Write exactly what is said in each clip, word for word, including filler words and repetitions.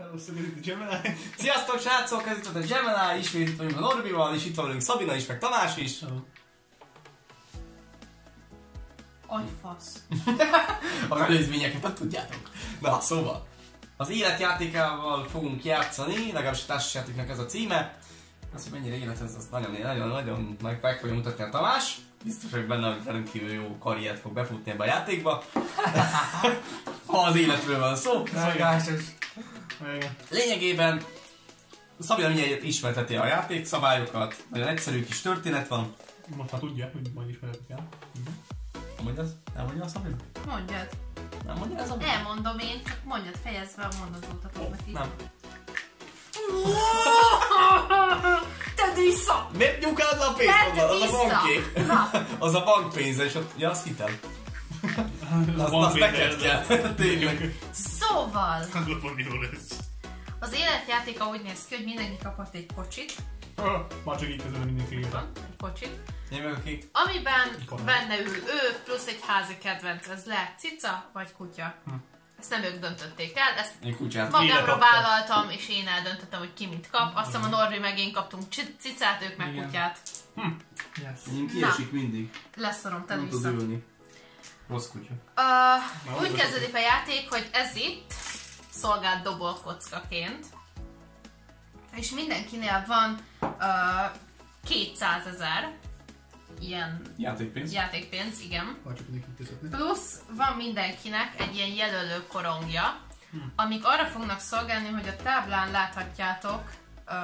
Először itt a Gemini. Sziasztok srácok, ez itt a Gemini, ismét itt vagyunk a Norbival, és itt van velünk Szabina is, meg Tamás is. Agyfasz. Az előzményeket tudjátok. Na, szóval. Az életjátékával fogunk játszani, legalábbis a társasjátéknak ez a címe. Az, hogy mennyire élet ez, az nagyon, nagyon, nagyon meg, meg fogja mutatni a Tamás. Biztos vagyok benne, hogy rendkívül jó karriert fog befutni ebbe a játékba. Ha az életről van szó. Szokásos. Lényegében Szabina mindjárt ismerteti a játék szabályokat, nagyon egyszerű kis történet van. Most már tudja, hogy majd ismeretik el. Mondj az? Nem mondja a Szabina? Mondjad. Nem mondja az Szabina? Elmondom én, csak mondjad, fejezd be a mondatótatot neki. Nem. Tedd vissza! Miért nyugálod a pénzt? Tedd Az a vissza! banké. Na. Az a bankpénz, és ott, ja, az hitel. Az Az, az neked kell. Tényleg. Szóval, Hanglapon jó lesz. az életjátéka úgy néz ki, hogy mindenki kapott egy kocsit. Már csak így közben mindenki írta. Van, egy kocsit. Én meg akik. Amiben Mikor benne ül ő, plusz egy házi kedvenc. Ez lehet cica vagy kutya. Hm. Ezt nem ők döntötték el, ezt Én kutyát. magamra kaptam. vállaltam, és én eldöntöttem, hogy ki mit kap. Azt hiszem a Norbi meg én kaptunk ci- cicát, ők meg Igen. kutyát. Yes. Én kiesik mindig. Leszorom, tedd Nem tud vissza. ülni. Rossz kutya. Uh, úgy úgy kezdődik a játék, hogy ez itt szolgál dobolkockaként, és mindenkinél van uh, kétszázezer ilyen Játékpénz. játékpénz, igen. Már csak mindenki közöttni. Plusz van mindenkinek egy ilyen jelölő korongja, amik arra fognak szolgálni, hogy a táblán láthatjátok uh,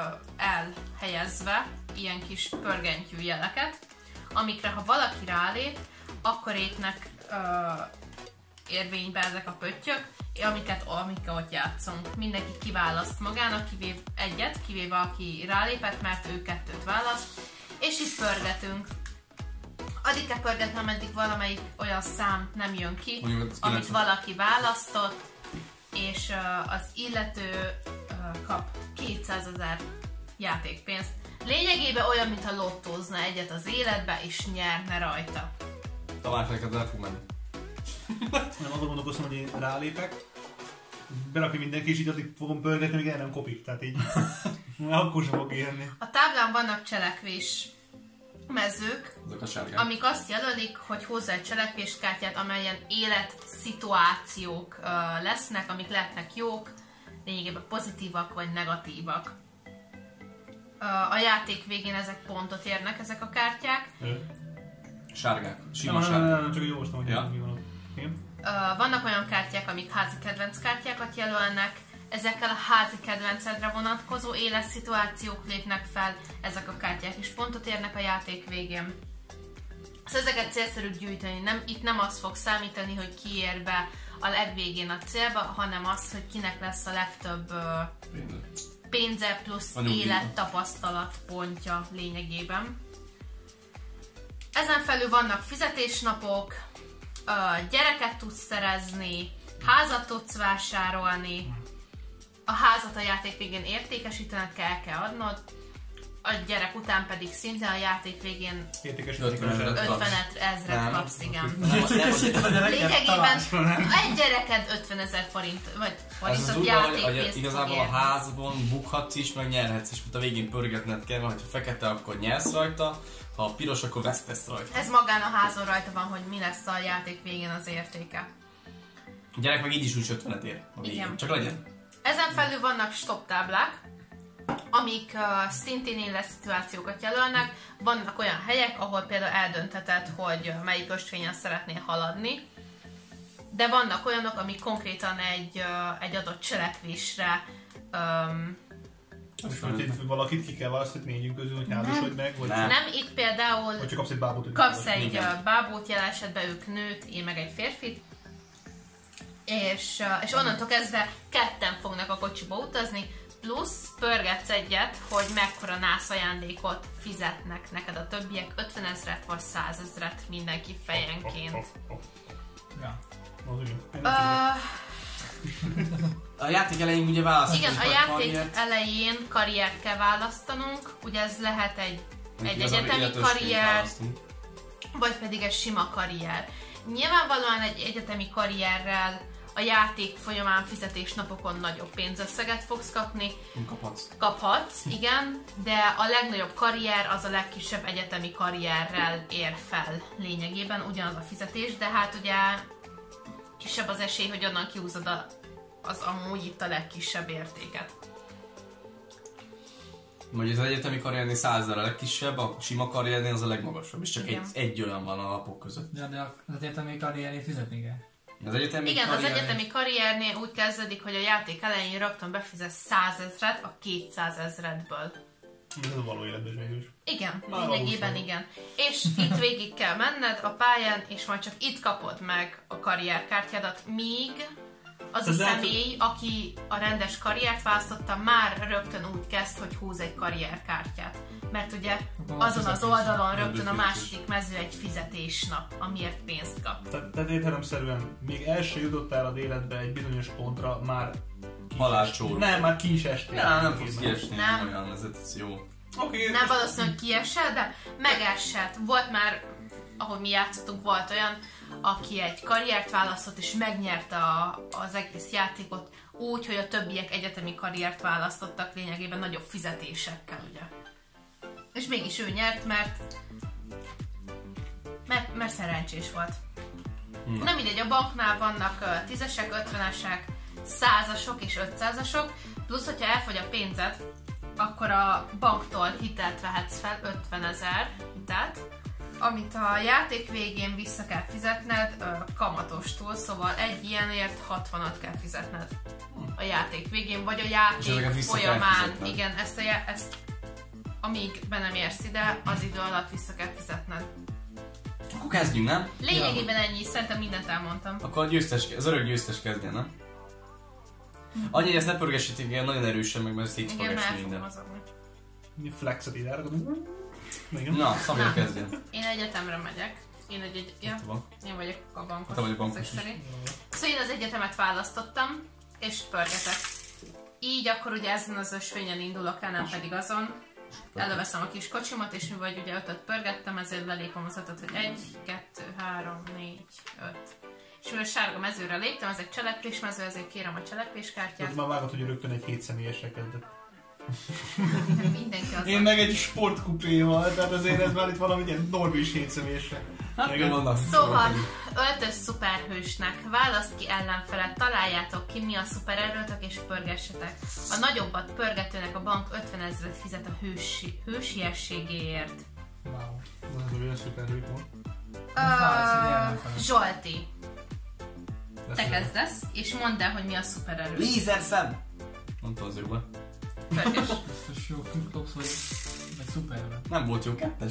elhelyezve ilyen kis pörgentyű jeleket, amikre ha valaki rálép, akkor étnek uh, érvénybe ezek a pöttyök, amiket, amiket ott játszunk. Mindenki kiválaszt magának, kivév egyet, kivéve aki rálépett, mert ő kettőt választ, és itt pörgetünk. Addig kell pörgetni, ameddig valamelyik olyan szám nem jön ki, Mondjuk, az amit kilencven. valaki választott, és uh, az illető uh, kap kétszázezer játékpénzt. Lényegében olyan, mintha lottózna egyet az életbe, és nyerne rajta. Tamás neked el fog menni. Nem azon gondolkoztam, hogy én rálépek, berakja mindenki, és így addig fogom pörgetni, még el nem kopik. Tehát így akkor sem fog érni. A táblán vannak cselekvés mezők, Azok a sárgák. amik azt jelölik, hogy hozzá egy cselekvéskártyát, amelyen életszituációk uh, lesznek, amik lehetnek jók, lényegében pozitívak vagy negatívak. Uh, a játék végén ezek pontot érnek, ezek a kártyák. Sárgák. Sima Nem, nem, nem, sárgák. nem, csak jó hogy Ja. mi van ott. Igen? Uh, vannak olyan kártyák, amik házi kedvenc kártyákat jelölnek, ezekkel a házi kedvencedre vonatkozó életszituációk lépnek fel, ezek a kártyák is pontot érnek a játék végén. Szóval ezeket célszerű gyűjteni, nem, itt nem az fog számítani, hogy ki ér be a legvégén a célba, hanem az, hogy kinek lesz a legtöbb uh, pénze plusz A nyugdíjba. élettapasztalat pontja lényegében. Ezen felül vannak fizetésnapok, uh, gyereket tudsz szerezni, házat tudsz vásárolni, a házat a játék végén értékesítened kell, el kell adnod, a gyerek után pedig szintén a játék végén Értékes ötven ezret kapsz. ötven ezret Nem. kapsz, igen. Nem, Lényegében egy gyereked ötven ezer forint, vagy Ez az forintot úgy van, hogy a- játékpénzt fog igazából a érni. házban bukhatsz is, meg nyerhetsz is, mert a végén pörgetned kell, mert ha fekete, akkor nyersz rajta, ha piros, akkor vesztesz rajta. Ez magán a házon rajta van, hogy mi lesz a játék végén az értéke. A gyerek meg így is úgy ötvenet ér a végén. Igen. Csak legyen. Ezen felül vannak stop táblák, amik uh, szintén életszituációkat jelölnek. Vannak olyan helyek, ahol például eldöntheted, hogy uh, melyik ösvényen szeretnél haladni. De vannak olyanok, amik konkrétan egy, uh, egy adott cselekvésre um, És hogy itt valakit ki kell választani négyünk közül, hogy házasodj meg, vagy, Nem. nem, itt például vagy csak kapsz egy bábot, hogy kapsz egy Igen. uh, bábót, jelen esetben ők nőt, én meg egy férfit. És, uh, és onnantól kezdve ketten fognak a kocsiba utazni, plusz pörgetsz egyet, hogy mekkora nász ajándékot fizetnek neked a többiek, ötven ezret vagy száz ezret mindenki fejenként. Ja, az ugyan. Uh, A játék elején ugye választás. igen, a vagy játék karriert. elején karriert kell választanunk, ugye ez lehet egy, egy Igazából egyetemi életösvényt karrier, választunk. vagy pedig egy sima karrier. Nyilvánvalóan egy egyetemi karrierrel a játék folyamán fizetésnapokon nagyobb pénzösszeget fogsz kapni. Kaphatsz. Kaphatsz, igen, de a legnagyobb karrier az a legkisebb egyetemi karrierrel ér fel lényegében, ugyanaz a fizetés, de hát ugye kisebb az esély, hogy onnan kihúzod a, az amúgy itt a legkisebb értéket. Vagy az egyetemi karriernél százezer a legkisebb, a sima karriernél az a legmagasabb, és csak egy, Igen. egy olyan van a lapok között. De, de az egyetemi karriernél fizetni kell. Az egyetemi Igen, az karriernél... egyetemi karriernél úgy kezdődik, hogy a játék elején rögtön befizetsz százezret a kétszázezredből. Ez a való életben is végül is. Igen, Már lényegében valószínű. igen. És itt végig kell menned a pályán, és majd csak itt kapod meg a karrierkártyádat, míg az a Ez lehet, személy, aki a rendes karriert választotta, már rögtön úgy kezd, hogy húz egy karrierkártyát. Mert ugye Akkor azon az fizetés. oldalon rögtön a fizetés. második mező egy fizetésnap, amiért pénzt kap. Te- Tehát értelemszerűen még el se jutottál az életbe egy bizonyos pontra, már ki is Halálcsóró. estél. Nem, már ki is estél. Nem, nem fogsz kiesni, Nem. nem olyan, ez, ez jó. Oké, okay, Nem valószínűleg kiesett, de megesett. Volt már, ahogy mi játszottunk, volt olyan, aki egy karriert választott és megnyerte a, az egész játékot úgy, hogy a többiek egyetemi karriert választottak lényegében nagyobb fizetésekkel, ugye. És mégis ő nyert, mert mert, mert szerencsés volt. Na. Nem mindegy, a banknál vannak uh, tízesek, ötvenesek, százasok és ötszázasok, plusz hogyha elfogy a pénzed, akkor a banktól hitelt vehetsz fel, ötvenezer hitelt, amit a játék végén vissza kell fizetned uh, kamatostól, szóval egy ilyenért hatvanat kell fizetned a játék végén, vagy a És játék ezeket vissza kell folyamán. fizetned. Igen, ezt, a já- ezt amíg be nem érsz ide, az idő alatt vissza kell fizetned. Akkor kezdjünk, nem? Lényegében ennyi, szerintem mindent elmondtam. Akkor a győztes, az örök győztes kezdjen, nem? Annyi, hogy ezt ne pörgessétek ilyen nagyon erősen, meg mert szét fog Igen, mert esni el fogom minden. azokni. Mi flexet ide elrakod. Igen. Na, Szabja Na. kezdjen. Én egyetemre megyek. Én egy, egy ja, Itt van. én vagyok a bankos. Te vagy a bankos ezek is. szerint. Szóval én az egyetemet választottam, és pörgetek. Így akkor ugye ezen az ösvényen indulok el, nem pedig azon. Előveszem a kis kocsimat, és mi vagy ugye ötöt pörgettem, ezért lelépem az ötöt, hogy egy, kettő, három, négy, öt. És mivel sárga mezőre léptem, ez egy cselekvés mező, ezért kérem a cselekvéskártyát. Tehát már vágod, hogy rögtön egy hét személyesre kezdett. Mindenki az. Én meg egy sportkupéval, tehát azért ez már itt valami ilyen normális hét személyesre. Igen, vannak. Szóval, öltöz szuperhősnek, választ ki ellenfelet, találjátok ki, mi a szupererőtök, és pörgessetek. A nagyobbat pörgetőnek a bank ötvenezret fizet a hősi, hősiességéért. Wow. Na, ez olyan szuperhők van. Uh, Zsolti, te Lesz kezdesz, és mondd el, hogy mi a szupererő. Lézer szem! Mondta az jóba. Pörges. Biztos jó klubsz, hogy meg szuperben. Nem volt jó kettes.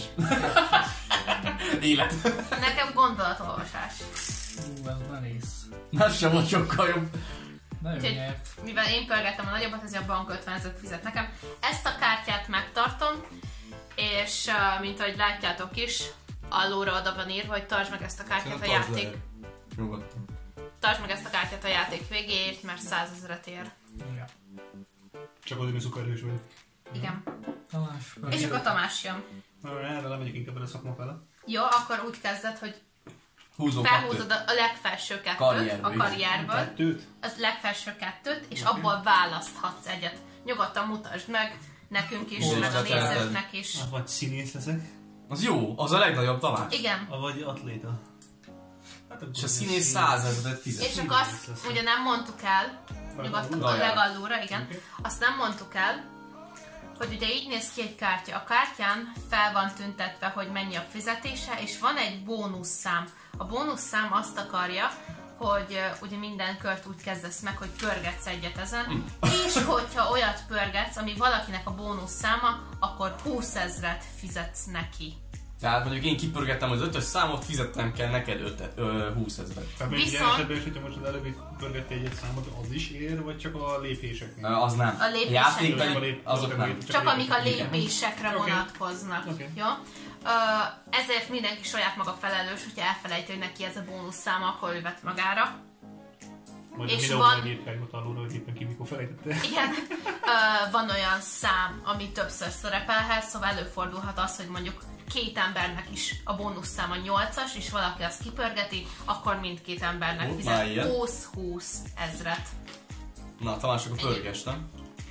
Élet. Nekem gondolatolvasás. Ú, ez nehéz. Nem sem volt sokkal jobb. Nagyon Úgyhogy- nyert. Mivel én pörgettem a nagyobbat, ezért a bank ötvenezret fizet nekem. Ezt a kártyát megtartom, és uh, mint ahogy látjátok is, allóra oda van írva, hogy tartsd meg ezt a kártyát a játék. Nyugodtan. Tartsd meg ezt a kártyát a játék végéért, mert százezret ér. Ja. Csak azért, hogy szuperhős vagy. Igen. Tamás. És akkor Tamás jön. Na, erre lemegyek inkább a szakma fele. Jó, akkor úgy kezded, hogy Húzó felhúzod a a legfelső kettőt Karrierből a is. karrierből, Kettőt? az legfelső kettőt, és abból választhatsz egyet. Nyugodtan mutasd meg nekünk is, Hol meg a is teheted? nézőknek is. Hát vagy színész leszek, Az jó, az a legnagyobb Tamás. Igen. vagy atléta. Hát, akkor És a ez színész színész. százezret fizet. És akkor azt ugye nem mondtuk el, nyugodtan a Legalább. legallóra, igen. Oké. Azt nem mondtuk el, hogy ugye így néz ki egy kártya. A kártyán fel van tüntetve, hogy mennyi a fizetése, és van egy bónuszszám. A bónuszszám azt akarja, hogy uh, ugye minden kört úgy kezdesz meg, hogy pörgetsz egyet ezen, és hogyha olyat pörgetsz, ami valakinek a bónuszszáma, akkor húszezret fizetsz neki. Tehát mondjuk én kipörgettem az ötös számot, fizetnem kell neked ötet, ö, húszezret. Tehát még ilyen Viszont- esetben is, hogyha most az előbb pörgettél egy számot, az is ér, vagy csak a lépéseknél? Az nem. A lépések. Játékbeli azok nem. Csak amik a lépések. lépésekre Oké. vonatkoznak. Oké. Jó? Ö, ezért mindenki saját maga felelős, hogyha elfelejti, hogy neki ez a bónuszszáma, akkor ő vett magára. Majd és a videóban van- egyébként alulra, hogy éppen ki mikor felejtette. Igen, ö, van olyan szám, ami többször szerepelhet, szóval előfordulhat az, hogy mondjuk két embernek is a bónuszszáma nyolcas, és valaki azt kipörgeti, akkor mindkét embernek Ott fizet már ilyen. húsz-húsz ezret. Na, Tamás, akkor pörges, nem?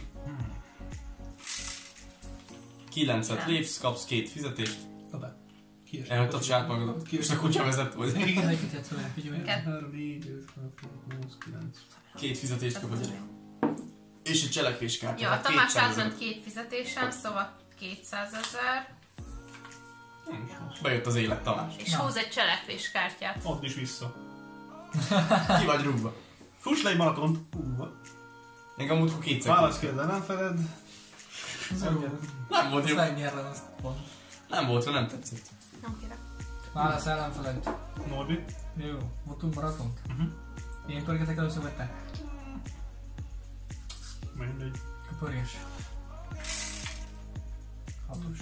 kilencet lépsz, kapsz két fizetést. Hoppá. Kiesett. Elhagytad saját magadat. És a kutya vezet vagy. Igen, egy kicsit szóval figyelj. Kettő. három, négy, öt, hat, húsz, kilenc. Két fizetést kap a gyerek. És egy cselekvéskártya. Jó, a hát Tamás kétszáz átment ezer. két fizetésen, szóval kétszázezer, Bejött az élet, Tamás. és Na. húz egy cselekvéskártyát. Add is vissza. Ki vagy rúgva. Fuss le egy maratont. Hú, Engem múltkor kétszer. válasz kérde, nem feled. Nem volt Ezt jó. megnyerem azt pont. Nem volt jó, nem tetszett. Nem kérek. Válasz ellenfeled. Norbi. Jó, voltunk maratont. Uh-huh. Én pörgetek először, vagy te? Mindegy. Pörgés. Hatos.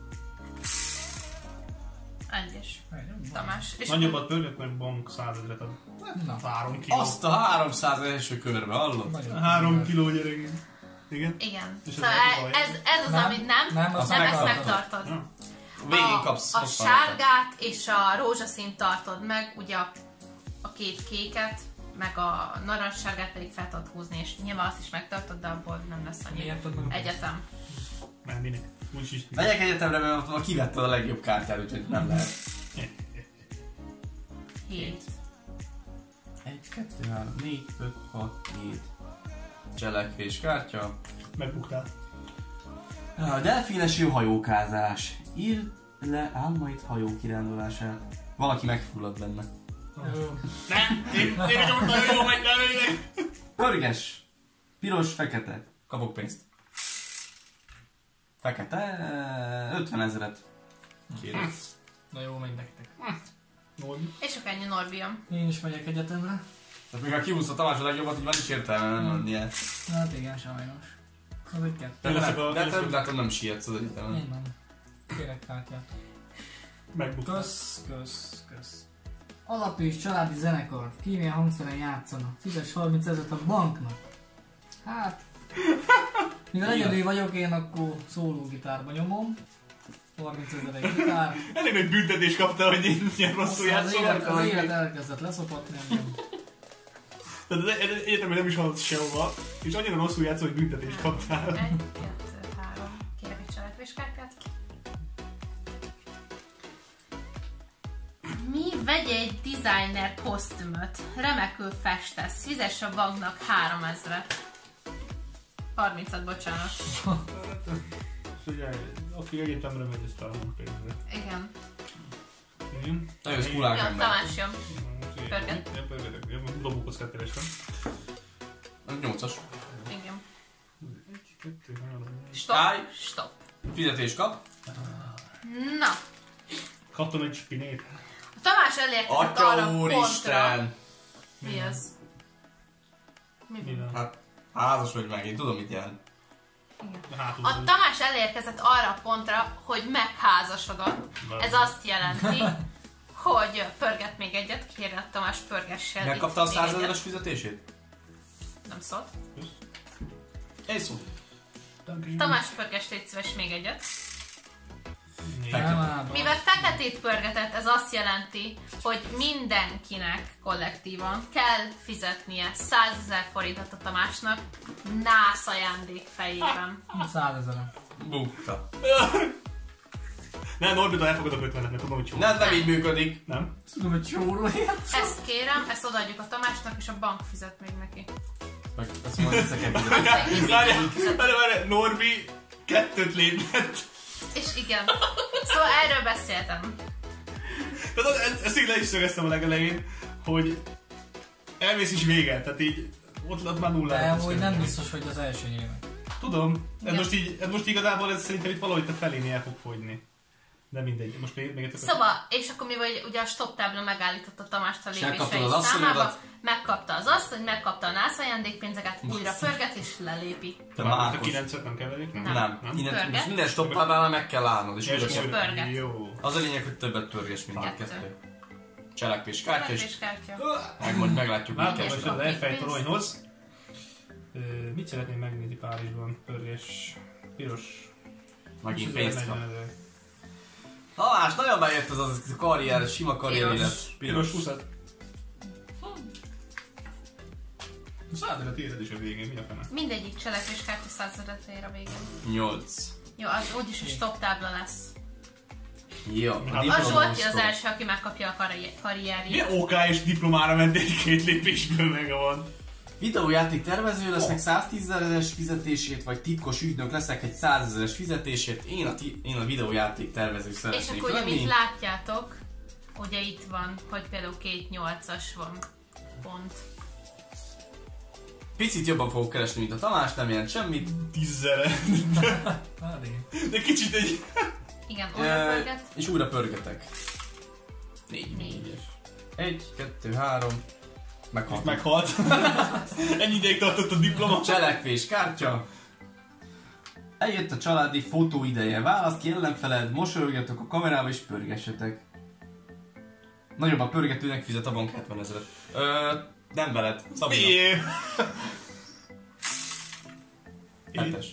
Egyes. Egy, Tamás. És Nagyobbat pörgök, meg bank százezret ad. Na, Három kiló. Azt a háromszáz első körbe, hallod? nagyon. Három kiló gyerek. Igen? igen. És ez Szóval nem baj. ez, ez az, Nem, amit nem, nem, nem, azt ezt megtartod. megtartod. Ja. Végén kapsz. A, a hatvan. sárgát és a rózsaszínt tartod meg, ugye a, a két kéket, meg a narancssárgát pedig fel tudod húzni, és nyilván azt is megtartod, de abból nem lesz annyi Miért tudod meg? egyetem. Nem, minek. Úgyis is. Megyek egyetemre, mert ott kivetted a legjobb kártyát, úgyhogy nem lehet. Hét. egy, kettő, három, négy, öt, hat, hét. Cselekvés kártya. Megbuktál. A delfínes jó hajókázás. Írd le álmaid hajó kirándulását. Valaki megfullad benne. Jó. Nem! Én, én vagyok nagyon jó, megy belőle! Pörges. Piros, fekete. Kapok pénzt. Fekete. ötven ezeret. Kérek. Na jó, megy nektek. Norbi. És akkor ennyi Norbium. Én is megyek egyetemre. Tehát még ha kihúzta Tamás a legjobbat, így van is értelme nem mennie. Hát igen, sajnos. Az egy kettő. De, Én de, leszek de, a- de én te leszek- úgy látom nem sietsz az egyetemen. Én nem. Kérek kártyát. Megbuktál. Kösz, kösz, kösz. Alap és családi zenekar. Ki milyen hangszeren játszanak. Fizes harminc ezeret a banknak. Hát... Mivel Igen. egyedül vagyok, én akkor szólógitárba nyomom. harminc ezer egy gitár. Elég nagy büntetés kapta, hogy én ilyen rosszul Aztán az élet, játszom. az élet elkezdett leszopatni engem. Tehát az egyetemben nem is haladsz sehova, és annyira rosszul játszol, hogy büntetést kaptál. Egy, kettő, három. Kérek egy cselekvéskártyát. Mi? Vegye egy designer kosztümöt. Remekül festesz. Fizess a banknak három ezret. harmincat, bocsánat. Figyelj, aki egyetemre megy, ezt találunk pénzre. Igen. Igen? Nagyon jössz kulák Jó, ember. Tamás jön. Pörget. Én pörgetek. Én dobókockát kerestem. nyolcas. Igen. Egy, kettő, három, négy. Stop. Állj. Stop. Fizetés kap. Na. Kaptam egy spinét. A Tamás elérkezett arra Atya pontra. úristen! Mi az? Mi Mi van? van? Hát házas vagy meg, én tudom mit jelent. Hátul. A Tamás elérkezett arra a pontra, hogy megházasodott. Ez azt jelenti, hogy pörget még egyet, kérje a Tamás pörgessen. Megkapta a itt még egyet. százezeres fizetését? Nem szólt. Egy szó. Tamás pörges, légy szíves még egyet. Nem áll. Mivel feketét pörgetett, ez azt jelenti, hogy mindenkinek kollektívan kell fizetnie százezer forintot a Tamásnak nász ajándék fejében. Százezeren. Bukta. Nem, Norbit, elfogadok ötvenet, mert tudom, hogy csó. Nem, nem így működik. Nem? Tudom, hogy csóról játszol. Ezt kérem, ezt odaadjuk a Tamásnak, és a bank fizet még neki. Meg ezt majd összekezdem. Várjál, várjál, várjál, Norbi kettőt lépett. És igen. Szóval erről beszéltem. Tehát az- ezt, ezt így le is szögeztem a legelején, hogy elmész is véget, tehát így ott, ott már De nullára. amúgy nem biztos, hogy az első nyilván. Tudom, ez Igen. most, így, ez most igazából ez szerintem itt valahogy te feléni el fog fogyni. De mindegy, most még, még egyszer. Szóval, és akkor mi vagy ugye a stop tábla megállította Tamást a És megkaptad lépései az számába, asszonyodat? megkapta az asszony, megkapta a nász ajándékpénzeket, újra pörget és lelépi. Te Na, már a Ákos. kilencet nem keverik? Nem. Nem. Nem. Nem? Innen, Pörget? most minden stoppálnál meg kell állnod, és Első újra kell. szőr- Pörget. Jó. Az a lényeg, hogy többet pörges, mint Kettő. kettő. Cselekvés kártya, és Cselekvéskártya. meg majd meglátjuk, mit Látom, kell. hogy az elfej toronyhoz. Ö, Mit szeretném megnézni Párizsban? Pörges, piros. Megint pénzt kap. Tamás, nagyon bejött az az a karrier, sima karrier élet. Piros húszat. Százezer tízed is a végén, mi a fene? Mindegyik cselekvéskártya százezer ér a végén. nyolc. Jó, az úgyis a stop tábla lesz. Jó, A Zsolti az első, aki megkapja a karri- karrierjét. Milyen ó ká és diplomára ment egy-két lépésből meg van? Videójáték tervező lesznek száztízezeres fizetését, vagy titkos ügynök leszek egy százezeres fizetését. Én a, ti- én a videójáték tervező És szeretnék akkor ugye, lenni. mint látjátok, ugye itt van, hogy például két nyolcas van pont. Picit jobban fogok keresni, mint a Tamás, nem jelent semmit. Tízzere. De kicsit egy... Igen, E, oda pörget. és újra pörgetek. Négy. Négy. Egy, kettő, három. Meghalt. Meghalt. Ennyi ideig tartott a diploma. Cselekvés kártya. Eljött a családi fotó ideje. Választ ki ellenfeled, mosolyogjatok a kamerába és pörgessetek. Nagyobb a pörgetőnek, fizet a bank hetven ezeret. Ö, nem veled, Szabina. Miért? Hetes.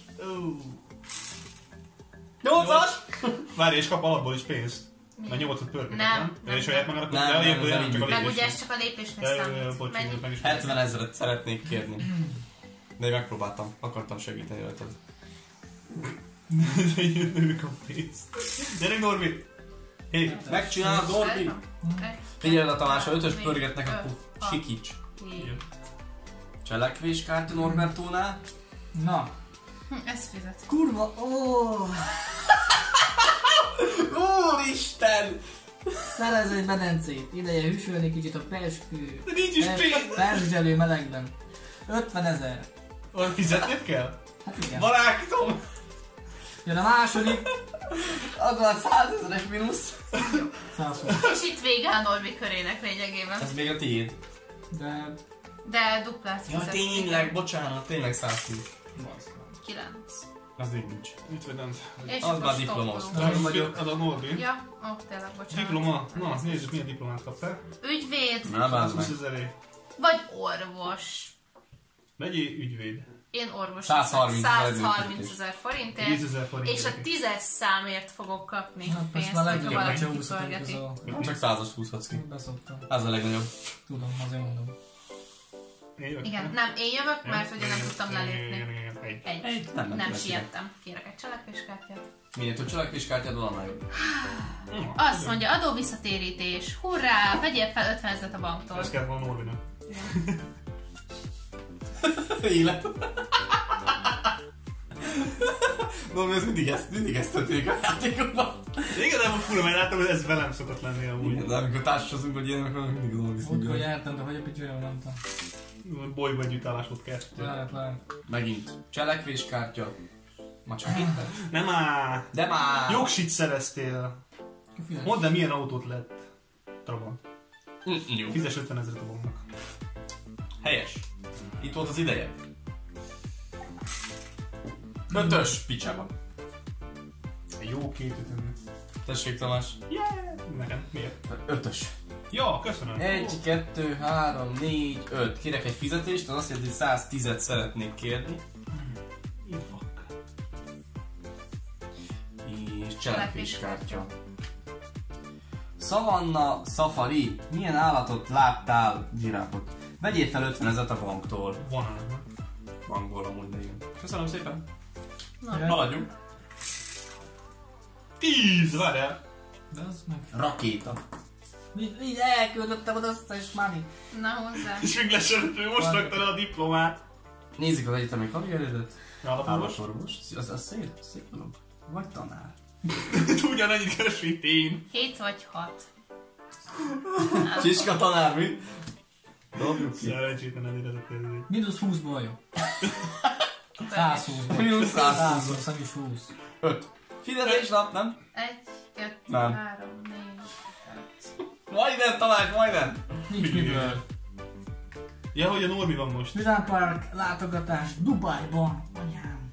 Nyolcas! Várj, és kap alapból is pénzt. Mi? Mert nyolcat pörgetek, Nem, nem? nem, És saját magának, nem, de nem, ilyenkor nem, nem csak a nem, Meg ugye lépés. ez csak a lépésnek Ja, számít. bocs, Mennyi? meg is hetven ezeret szeretnék kérni. De én megpróbáltam, akartam segíteni rajtad. De jön ők a pénzt. Gyere Norbi! Hé! Megcsinálod, Norbi! Figyeld a Tamás, ha ötös pörgetnek, akkor sikíts. Cselekvés kártya Norbertónál. Na, Hm, ez fizet. kurva, ó, Úristen! szerez egy medencét, ideje hűsölni kicsit a peskő, De nincs is pénz! perzselő melegben. ötven ezer. Olyan fizetned kell? Hát igen. Barátom! Jön a második, Az van százezeres mínusz. száz húsz. És itt vége a Norbi körének lényegében. Ez még a tiéd. De De duplát Ja, fizet. tényleg, bocsánat, tényleg száz húsz. kilenc. Az még nincs. Mit vagy nem? És Az akkor már diplomaz. stoppolunk. Nem vagyok. Az a Norbi. Ja, ó, tényleg, bocsánat. Diploma? Na, nézzük milyen diplomát kaptál. Ügyvéd, Na, bázd meg. húsz ezeré. vagy orvos. Legyél ügyvéd. Én orvos száz harminc ezer száz harminc ezer forintért, tízezer forint. és a tízes számért fogok kapni hát most pénzt, már hogyha legjobb, valaki hogyha húszat kipörgeti. igazol. Csak százas húzhatsz ki. Beszoktam. Ez a legnagyobb. Tudom, azért mondom. Én jövök, Igen, nem? nem, én jövök, mert Igen, ugye nem igen, tudtam igen, lelépni. igen, igen, igen, egy. Egy. Egy, nem, nem Nem tudsz siettem. Kérek egy cselekvéskártyát. Minél több cselekvés kártyád van, annál jobb. Na, Azt mondja, adó visszatérítés. Hurrá! Vegyél fel ötven ezret a banktól. Ez kell volna Norbinak. Élet. No, ez mindig ezt, mindig ezt történik a játékokban. Igazából fura, mert láttam, hogy ez velem szokott lenni amúgy. Igen, de amikor társasozunk, hogy ilyenek, akkor mindig azon viszont. Úgy, hogy jártam, de hogy a picsőre nem tudom. Bolyban együttállás volt kettő. Lehet, lehet. Megint. Cselekvés kártya. Ma csak héten. Nem áll! De már! Jogsit szereztél. Kifizet. Mondd el, milyen autót lett. Trabant. Mm, jó. Fizes ötven ezeret a banknak. Helyes. Itt volt az ideje. Ötös picsába. Jó két ütemű. Tessék Tamás. Yeah! Nekem. Miért? Ötös. Ja, köszönöm. Egy, kettő, három, négy, öt. Kérek egy fizetést, az azt jelenti, hogy száztízet szeretnék kérni. Fuck. És cselekvéskártya. Savanna Safari. Milyen állatot láttál? Zsiráfot. Vegyél fel ötven ezeret a banktól. Van ám. Bankból amúgy, de igen. Köszönöm szépen. Na, Haladjunk. Tíz! Várjál! De az meg. Rakéta. Így, így elküldöttem az összes money. na hozzá. És még lesörött, hogy most rakta le a diplomát. Nézzük az egyetemi karrieredet. Állatorvos? Állatorvos. Az, az szép, szép dolog. Vagy tanár. Ugyanannyit keres, mint én. hét vagy hat. Csiska tanár, mi? Dobjuk ki. Szerencsétlen elérhetett ez egy. Mínusz húszból jó. száz húszból. Mínusz száz száz húsz. húsz, nem is húsz. öt. Fizetéslap, nem? Egy, kettő, Nem. három, négy, öt. Majdnem, Tamás, majdnem. Nincs miből. Ja, hogy a Norbi van most. Design Park látogatás Dubájban. Anyám.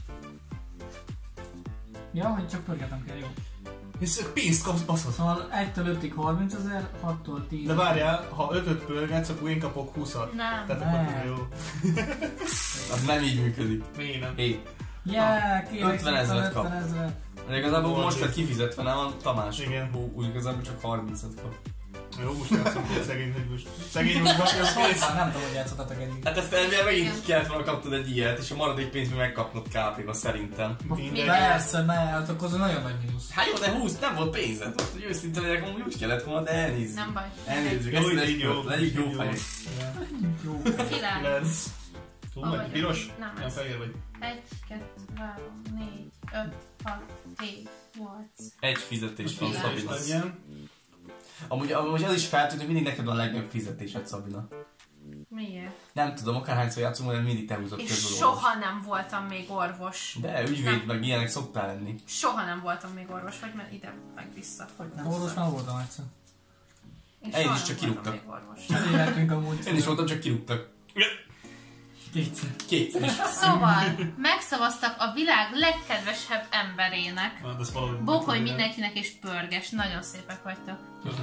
Ja, hogy csak pörgetem kell, jó. És pénzt kapsz, baszod. Szóval egytől ötig harminc ezer, hattól tíz. De várjál, ha ötöt pörgetsz, akkor én kapok húszat. Nem. Tehát Nem. akkor jó. Az nem így működik. Miért nem? hét. Yeah, kérek ötven ezret szépen kap. ötven ezret. De igazából most lett kifizetve, nem a Tamás? Igen. Hú, úgy igazából csak harmincat kap. Jó, most játszom ki a szegény, hogy most szegény útba. Nem tudom, hogy játszottatok eddig. Hát ezt elvileg megint kellett volna kaptad egy ilyet, és a maradék pénzt megkapnod ká pé-ba szerintem. Persze, mert hát akkor az nagyon nagy mínusz. Hát jó, de húsz nem volt pénzed, most hogy őszinte legyek, amúgy úgy kellett volna, de elnézzük. Nem baj. Elnézzük, Jó, ezt így legyünk jó, jó, legyünk jó jó. fejek. Jó. Kilenc. Túl megy? Piros? Nem, Nem ez. fehér vagy? Egy, kettő, három, négy, öt, hat, hét, nyolc. Egy fizetés van, Kilenc. Szabina. Legyen. Amúgy, amúgy az is feltűnt, hogy mindig neked van a legnagyobb fizetésed, Szabina. Miért? Nem tudom, akárhányszor játszunk, mert mindig te húzott És közül. soha nem voltam még orvos. De ügyvéd Nem. meg ilyenek szoktál lenni. Soha nem voltam még orvos, hogy mert ide, meg vissza. Nem orvos már voltam egyszer. Én Én soha is csak nem voltam kirúgtak. még orvos. Cserélhetünk amúgy. Én is voltam, csak kirúgtak. Kétszer. Kétszer. Szóval, megszavaztak a világ legkedvesebb emberének. Hát ez valahogy... Bokoly mindenkinek és pörges. Nagyon szépek vagytok.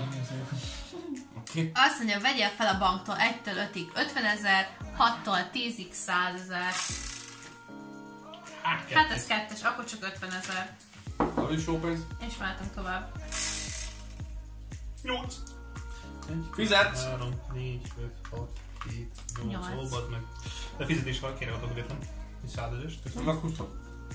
Oké. Azt mondja, vegyél fel a banktól egytől ötig ötvenezer, hattól tízig százezer. Hát ez kettes, akkor csak ötvenezer. Az is jó pénz. És mehetünk tovább. Nyolc. Fizet! Három, négy, öt, hat, hét, nyolc. Nyolc. Ó, bazd meg. De fizetéskor kérek adok véletlen. Egy százezest. Köszönöm. Meg húszom.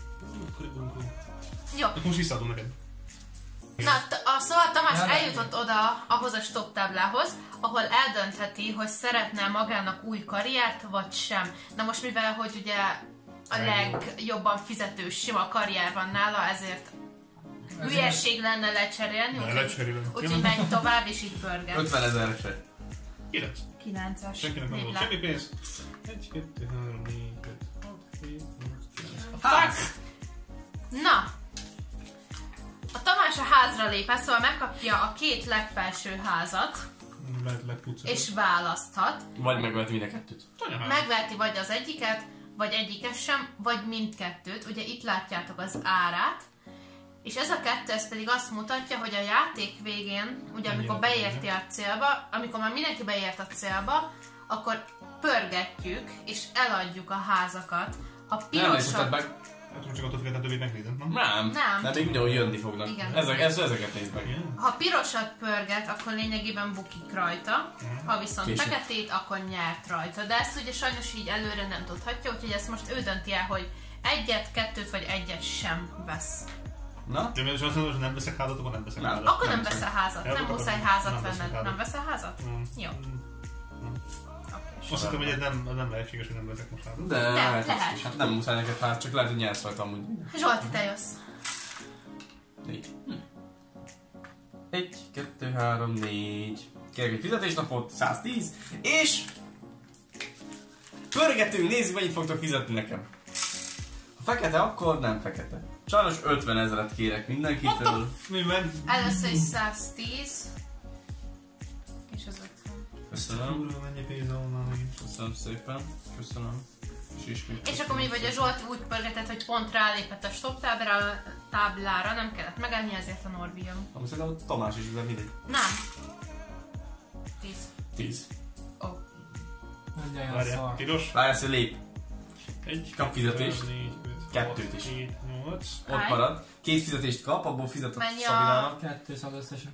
Jó. Akkor most visszaadom neked. Na, t- a, szóval Tamás Ja, eljutott oda ahhoz a stop táblához, ahol eldöntheti, hogy szeretne magának új karriert, vagy sem. Na most mivel, hogy ugye a legjobban fizető sima karrier van nála, ezért hülyeség lenne lecserélni, Ne, úgyhogy lecserélem. úgyhogy megy tovább és így pörget. ötven ezer. Kilenc. kilences. Senkinek nem volt Lépd le. semmi pénz. Egy, kettő, három, négy, öt, hat, hét, nyolc, kilenc. Fuck! Na! A Tamás a házra lépett, szóval megkapja a két legfelső házat, Lehet legpuccabb. és választhat. Vagy megvett mind a kettőt. Megverti vagy az egyiket, vagy egyiket sem, vagy mindkettőt. Ugye itt látjátok az árát. És ez a kettő, ez pedig azt mutatja, hogy a játék végén, ugye amikor beérti a célba, amikor már mindenki beért a célba, akkor pörgetjük, és eladjuk a házakat. Ha Nem pirosat... nézheted meg. Hát csak attól függetlenül többét megnézem, nem? Nem. Nem. De még videó jönni fognak. Igen. Ezek, ez, ezeket nézd meg. Igen. Ha pirosat pörget, akkor lényegében bukik rajta, ha viszont Később. feketét, akkor nyert rajta. De ezt ugye sajnos így előre nem tudhatja, úgyhogy ezt most ő dönti el, hogy egyet, kettőt vagy egyet sem vesz. Na? De miért azt mondod, hogy nem veszek házat, akkor nem veszek Nem. házat. Akkor nem Nem veszel házat, Ja, nem akkor muszáj nem házat veszek venned. házat. Nem veszel házat? Mm. Jó. Mm. Oké. Azt hittem, hogy ez nem, nem lehetséges, hogy nem veszek most házat. De lehet. lehet. Hát nem muszáj neked ház, csak lehet, hogy nyersz rajta amúgy. Zsolti, te jössz. Négy. Hm. Egy, kettő, három, négy. Kérek egy fizetésnapot, száztíz, és... Pörgetünk, nézzük, mennyit fogtok fizetni nekem. Ha fekete, akkor nem fekete. Sajnos ötven ezeret kérek mindenkitől. Mi ment? Először is száztíz. És az ötven. Köszönöm. Kurva, mennyi pénz van onnan. Köszönöm szépen. Köszönöm. És ismét. És akkor mi vagy a Zsolti úgy pörgetett, hogy pont rálépett a stop táblára, táblára, nem kellett megállni, ezért a Norbi jön. Amúgy szerintem a Tamás is, de mindegy. Nem. Tíz. Tíz. Ó. Mondja olyan Várjál, szar. piros. Várjál, hogy lép. Egy, Kap fizetést. kettő, négy, öt, Kettőt hat, is. hét, nyolc. Ott Állj. marad. Két fizetést kap, abból fizet a Mennyi a- Szabinának. kétszáz összesen.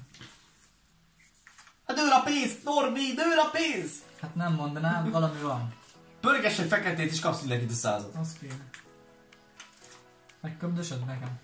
Hát dől a pénz! Norbi, dől a pénz! Hát nem mondanám, valami van. Pörgess egy feketét és kapsz mindenkit a százat. Az kéne. Megköbdösöd nekem.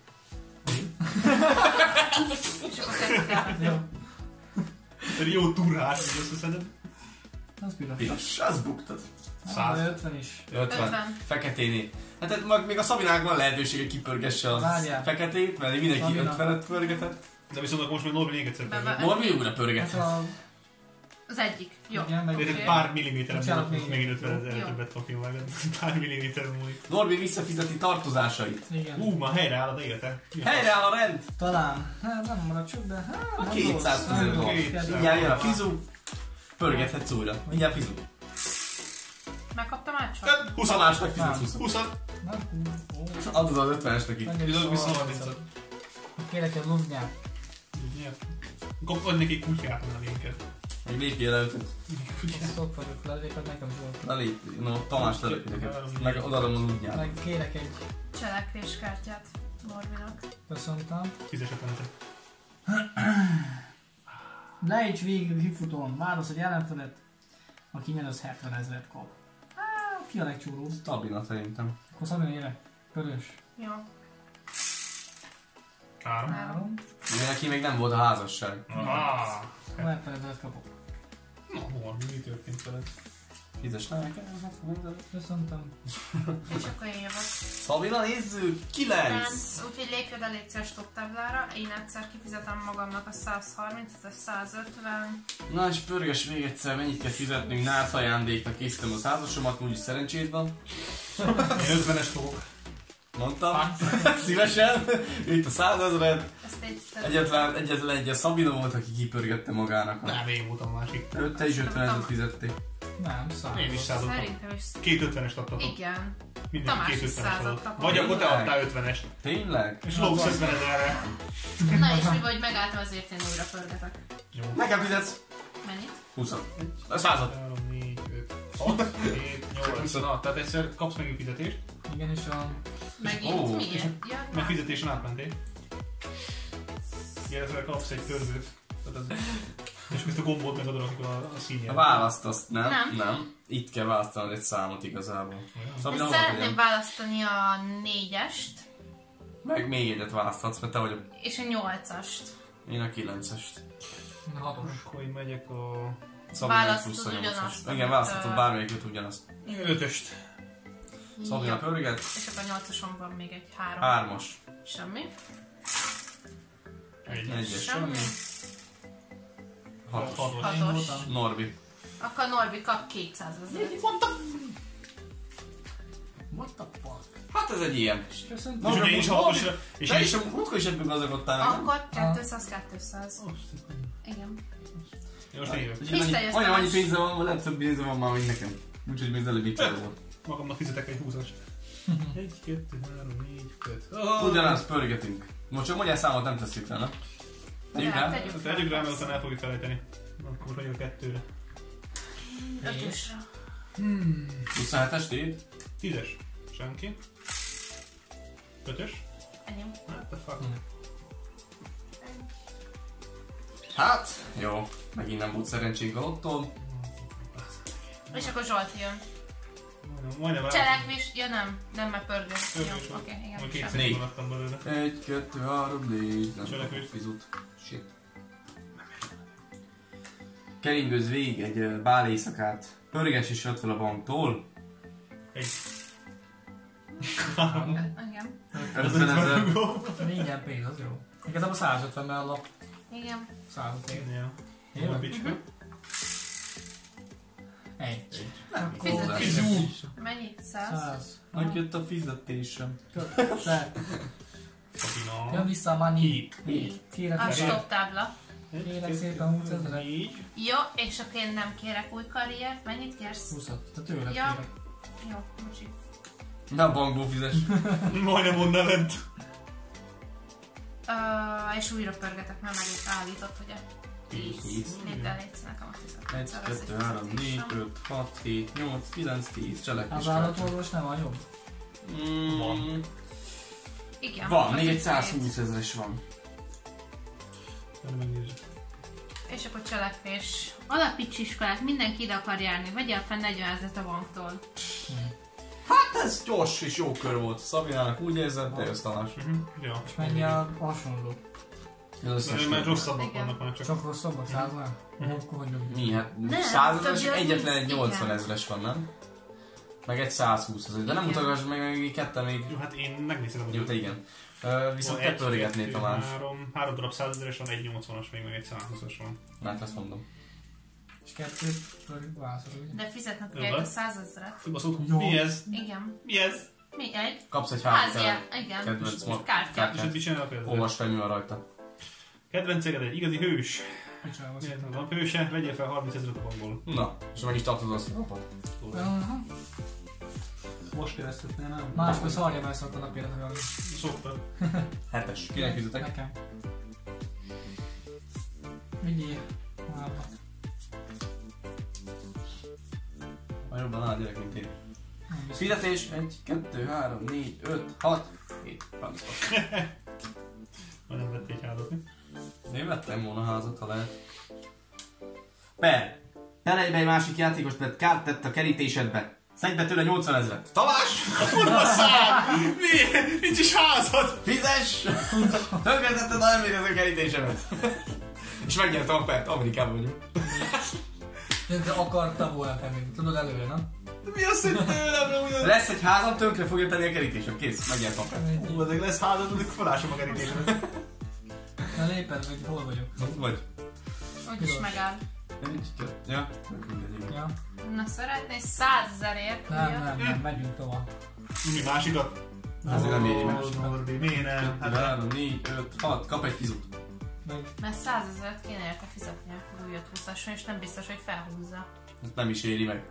És akkor kettő. Jó. Egy jó turhás, hogy összeszeded. Az piros. Piros, az buktad. Hát, Száz. ötven is. ötven. ötven. Feketéné. Hát ez mag- még a Szabinának van lehetőség, hogy kipörgesse a Várjál. feketét, mert mindenki Szabina. ötvenet pörgetett. De viszont akkor most még Norbi még egyszer Be- pörget. be- Norbi újra Hát pörgethet. a... Az egyik. Jó. Igen, meg... Érted, Oké. pár milliméteren Bocsánat, múlik, még- megint ötven Jó. ezer többet kapjon vágod. Pár milliméteren múlik. Norbi visszafizeti tartozásait. Igen. Hú, ma helyreáll az élete. Helyreáll a rend! Talán. Hát nem marad sok, de hát A nem kétszáz rossz. ezer Nem dollár. rossz. Kétszáz. Mindjárt jön a fizu. Pörgethetsz újra. Mindjárt fizu. Megkaptam át csak? húsz. Tamásnak fizetsz Nem. húsz. húsz. Na, ó, Adod az ötvenesnek itt. menjünk Bizony, szóval. viszont harmincat. Kérek egy lubnyát. Kap, adj neki kutyát, nem minket. Még lépjél el őket. Szok vagyok, leléped nekem Zsolt. Na lép, no, Tamás lelépj neked. Meg odaadom a ludnyát. Meg kérek egy... Cselekvéskártyát. Norvinak. Köszöntöm. Tízes ötvenetet. Lejts végig a kifutón, válasz egy ellenfelet, aki nyer az hetven ezret kap. Há, ki a legcsúróbb? Stabila szerintem. Akkor Szabina ére. Körös. Jó. Három. Három. Ugye neki még nem volt a házasság. Ah. hetven ezret kapok. Na, Norbi, mi történt veled? Tízes nem nekem. Köszöntöm. És akkor én jövök. Szabina, nézzük! kilenc! Úgyhogy lépjed el légy szíves top táblára. Én egyszer kifizetem magamnak a száz harminc, a száz ötven. Na és pörges még egyszer, mennyit kell fizetnünk, nász ajándéknak készítem a százasomat, úgyis szerencséd van. Én ötvenes fogok. Mondtam. Szívesen. Itt a százezred. Ezt így Egyetlen, egyetlen egy a Szabina volt, aki kipörgette magának. Nem, én voltam a másik. Öt, te is ötvenezet fizették. Nem, száz. Én is százat kaptam. Szerintem is. Két ötvenest adtatok. Igen. Mindenki Tamás két is ötvenest százat adott. kapott. Vagy akkor te Tényleg? adtál ötvenest. Tényleg? És lógsz ötvened erre. Na és mi vagy megálltam, azért én újra pörgetek. Jó. Nekem fizetsz? Mennyit? huszat. A százat. három, négy, öt, hat, hét, nyolc. Na, tehát egyszer kapsz megint fizetést. Igen, és a... Megint Ó, miért? Ja, Mert fizetésen átmentél. Illetve kapsz egy pörgőt. Tehát az... És ezt a gombot megadod, amikor a, a színjel. Választasz, nem? Nem. Nem. Itt kell választanod egy számot igazából. Én Szabina, hol szeretném legyen? választani a négyest Meg még egyet választhatsz, mert te vagy a... és a nyolcast. Én a kilencest. a hatos. Akkor én megyek a... Szabina Választod plusz a nyolcas. ugyanazt, Igen, amit, választhatod ö, bármelyikőt ugyanazt. Ötöst. Szabina pörget. És akkor a nyolcason van még egy három. Hármas. Semmi. Egy. Egyes. Semmi. Hatos. Hatos. Én Hatos. voltam. Norbi. Akkor Norbi kap kétszázezret. What the fuck? Hát ez egy ilyen. Köszöntöm. És ugye én is hatosra. És Te én is is... múltkor is ebből gazdagodtál meg. Akkor kétszáz kétszáz. Igen. Most én jövök. Úgyhogy És annyi- te jössz, Olyan annyi Tamás. pénze van, vagy lehet több pénze van már, mint nekem. Úgyhogy még előbb így volt. Magamnak fizetek egy húszast. Egy, kettő, három, négy, öt. Oh. Ugyanazt pörgetünk. Most csak mondjál számot, nem tesszük le, na? Tegyük De, rá? tegyük fel. Tegyük rá, mert utána el fogjuk felejteni. Akkor vagyok kettőre. Ötösre. huszonhetes téd? Tízes. Senki. Ötös. Enyém. What the fuck? Hát, jó. Megint nem volt szerencsénk a lottól. És akkor Zsolti jön. Majdnem, majdnem rá. Cselekvés. Ja nem. Nem, mert pörgő. Pörgős Jó, volt. oké, igen. Majd semmi. kétszer Négy. maradtam belőle. Egy, kettő, három, négy. Nem Cselekvés. kapok fizut. Shit. Keringőz végig egy ö, bál éjszakát. Pörges is jött fel a banktól. Egy. Igen. ötven ezer. Négyen pénz, az jó. Igazából száz ötven, mert a lap Igen. száz ötven. Ja. Jó. Jó, picska. Egy. Nem, Fizetés. hozzá. Mennyi? Száz? Száz. Megjött a fizetésem. Te. Kapina. Jön vissza a money. Hét. Hét. Kérek A szépen. stop tábla. Kérek szépen húszezer. Négy. Jó, és akkor én nem kérek új karriert. Mennyit kérsz? Húszat. Te tőled Ja. kérek. Jó, bocsi. Ne a bankból fizes. Majdnem onnan lent. Uh, és újra pörgetek, mert megint állított, ugye? Tíz. tíz. Lépd el, légy nekem a tízet. egy, Egyszer lesz kettő, egy három, négy, fizetésem. öt, hat, hét, nyolc, kilenc, tíz. Cselekvés. Az állatorvos nem a jobb. Mm, Van. Igen. Van, az még egy egy százhúsz ezres van. Nem megnézzük. És akkor cselekvés. Alapíts iskolát, mindenki ide akar járni. Vegyél fel negyven ezret a banktól. Hát ez gyors és jó kör volt. Szabinának úgy érzed, te jössz Tamás. Uh-huh. Ja. És mennyi a hasonló? Az összes Mert kör. rosszabbak Igen. vannak már csak. Csak rosszabbak száznál? Akkor hogy jobb? Mi? Hát Nem, százezres, többi az egyetlen nincs, egy nyolcvan igen. ezres van, nem? Meg egy százhúsz ezer, de nem Igen. mutogass meg, meg ketten még... Jó, hát én megnézem a Jó, te igen. Uh, viszont Van te egy, pörgetnéd kettő, Tamás. Három, három darab százezeres van, egy nyolcvanas, még meg egy százhúszas van. Mert ezt mondom. És kettőt pörjük válaszol, ugye? De fizetnek Jó, kell a de? százezret. Kibaszott, Jó. mi ez? Igen. Mi ez? Mi? Egy? Kapsz egy Házja. háromszáz Igen. kedvenc ma- Kártya. És mit csinálok ezzel? Olvasd fel, mi van rajta. Kedvenceged egy igazi hős. Micsoda az? Miért van hőse? Vegyél fel harminc ezeret a bankból. Na, és meg is tartod azt. Aha. Most keresztetnél, nem? Máskor szarja be szokta a napélet, hogy Szoktad. Hetes. Kinek fizetek? nekem. Vigyél. Hármat. A jobban áll gyerek, mint én. Nem biztos. Fizetés egy, kettő, három, négy, öt, hat, hét. harminc. Ha nem vett egy házat, mi? Én vettem volna házat, ha lehet. Per. Terelj be egy másik játékos, mert kárt tett a kerítésedbe. Szedj be tőle nyolcvan ezret. Tamás! Kurva szám! Mi? Nincs is házad! Fizes! Tönkretetted nagyon mérező kerítésemet. És megnyertem a pert, Amerikában vagyunk. De akartam volna tenni, tudod előre, nem? De mi az, hogy tőlem? Ugyan... Lesz egy házam, tönkre fogja tenni a kerítésem. Kész, megnyertem a pert. Hú, de lesz házad, de felásom a kerítésemet. Na léped, vagy hol vagyok? Vagy. Úgyis megáll. Ja. Ja. Na szeretnél százezerért? Nem, nem, nem, megyünk tovább. Mi másikat? Azért nem éri meg. Norbi, miért nem? Hát három, négy, öt, hat, kap egy fizut. Meg. Mert százezeret kéne érte fizetni a újat húszáson, és nem biztos, hogy felhúzza. Nem is éri meg.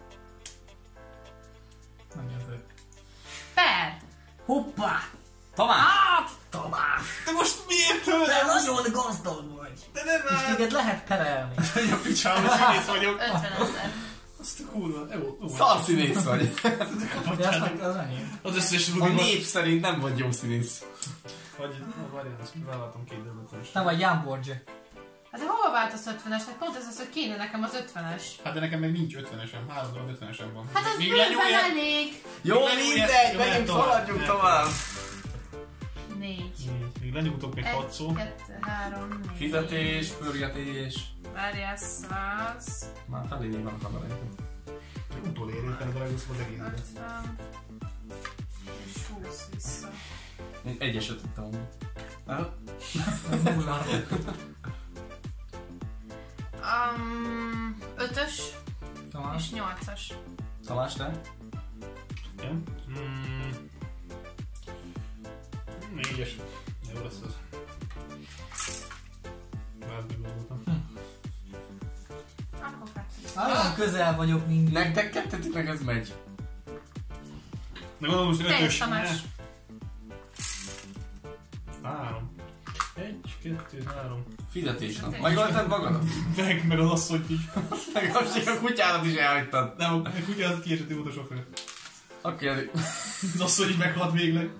Nem jövök. Per! Hoppá! Tamás! Át! Tamás! de most miért Te tőlem? nagyon gazdag vagy! De nem És már! téged lehet perelni. Hogy a picsába színész vagyok. ötvenezer. Azt a kurva, jó. jó. Szar színész vagy. De azt meg az enyém. Az összes A rugimat. név szerint nem vagy jó színész. Vagy, várjál, azt vállaltam két dolgot is. Te vagy Jan Borge. Hát de hova vált az ötvenesnek? Pont ez az, hogy kéne nekem az ötvenes. Hát de nekem meg nincs ötvenesem, három darab ötvenesem van. Hát az Még bőven lenyúlja- elég. Jó, Még mindegy, jó, menjünk, tovább. haladjunk Nem. tovább. Négy. Négy. Még lenyújtok még hat szó. Egy, kettő, három, négy. Fizetés, pörgetés. Várjál, száz. Már felé van a kamerájában. Utolérő, mert a legrosszabb az egészben. ötven. És húsz vissza. Én egyeset tettem volna. Aha. Nulla. Um, ötös Tamás. és nyolcas. Tamás, te? Ja? Mm. Négyes. Jó lesz az. Várd, megmondottam. Akkor kettő. Nagyon közel vagyok mindig. Nektek kettetiknek ez megy. De gondolom most Teljes ötös. Tamás. Három. Egy, kettő, három. Fizetés. Fizetés. Megölted magadat? Meg, meg az asszonyt is. Legalábbis a kutyádat is elhagytad. Nem, a kutya az kiesett volt a sofőr. Oké, okay, Az asszony is meghalt végleg.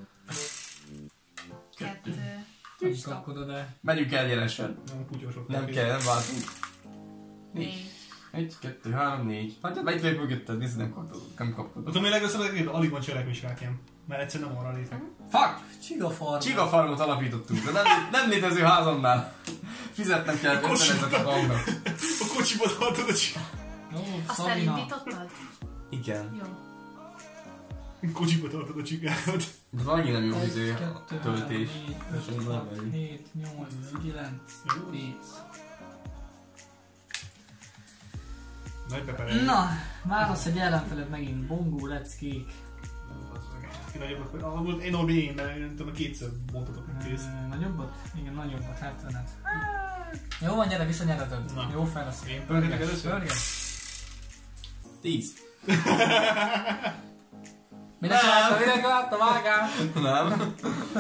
Kettő. Nem kapkodod el. menjünk el jelesen. Nem, a kutya a sofőr. Nem kell, nem váltunk. Négy. Egy, kettő, három, négy. Hagyjad, már itt vagy mögötted, nézd, nem kaptad. Nem kaptad. Tudom, hogy legrosszabb, hogy alig van cselekvés rákém. Mert egyszer nem arra létek. Fuck! Csigafarm. Csigafarmot alapítottunk, de nem, nem létező házamnál. Fizetnem kell ötvenezet a banknak. A kocsiban haltad a csigát. Jó, Azt Szabina. elindítottad? Igen. Jó. Kocsiba tartod a csigádat. De annyi nem jó Egy, izé a kettő, töltés. három, négy, És öt, az hat, elmegy. hét, nyolc, kilenc, tíz. Nagy beperelni. Na, válasz egy ellenfeled megint. Bongó, leckék. Ki nagyobbak, hogy ah, volt én a végén, mert nem tudom, kétszer bontotok a kézt. Ö, Nagyobbat? Igen, nagyobbat, hetvenet. Jó van, gyere, visszanyereted. Na. Jó fel lesz. Én pörgetek először? Pörget. Tíz. Minek látta, minek látta, vágál? Nem.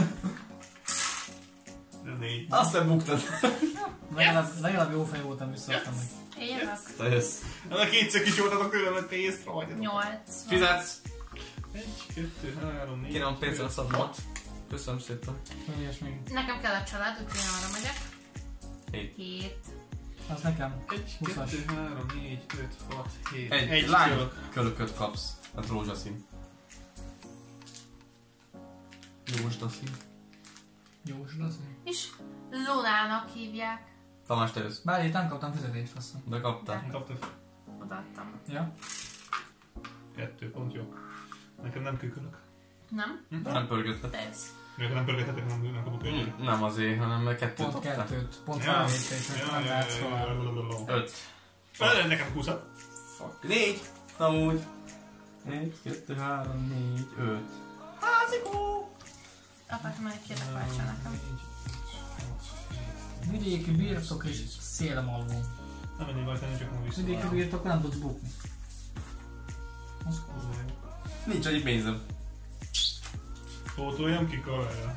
Négy. Azt nem buktad. Legalább, legalább jó fej voltam, visszaadtam meg. Én jövök. Te jössz. Hát a kétszer kicsóltatok tőlem a pénzt, rohagyjatok. Nyolc. Fizetsz. Egy, kettő, három, négy. Kéne a pénzre a szabmat. Köszönöm szépen. Hölgyes még. Nekem kell a család, úgyhogy én arra megyek. Hét. Hét. Az nekem. Egy, Huszas. kettő, három, négy, öt, hat, hét. Egy, Egy lány kölök. kölököt kapsz. Hát rózsaszín. Rózsaszín. Jós, az. És Lunának hívják. Tamás, te jössz. Bár itt nem kaptam fizetést, azt mondom. De kaptál. Kaptad? Odaadtam. Ja? Kettő, pont jó. Nekem nem kőkölök. Nem? Nem pörgetted. De ez. Nekem nem pörgethetek, nem, nem kapok könyvet. Nem azért, hanem kettőt Pont kaptál. kettőt. Pont Ja. van egy és nem látsz tovább. Öt. Fel nekem húszat. Fuck. Négy. Amúgy. Egy, kettő, három, négy, öt. Házikó! Apátom, egy kérlek, váltsa nekem. Vidéki birtok és szélmalvó. Nem mennék váltani, csak ma vissza. Vidéki birtok nem tudsz bukni. Az kurva jó. Nincs annyi pénzem. Pótoljam ki kamerra.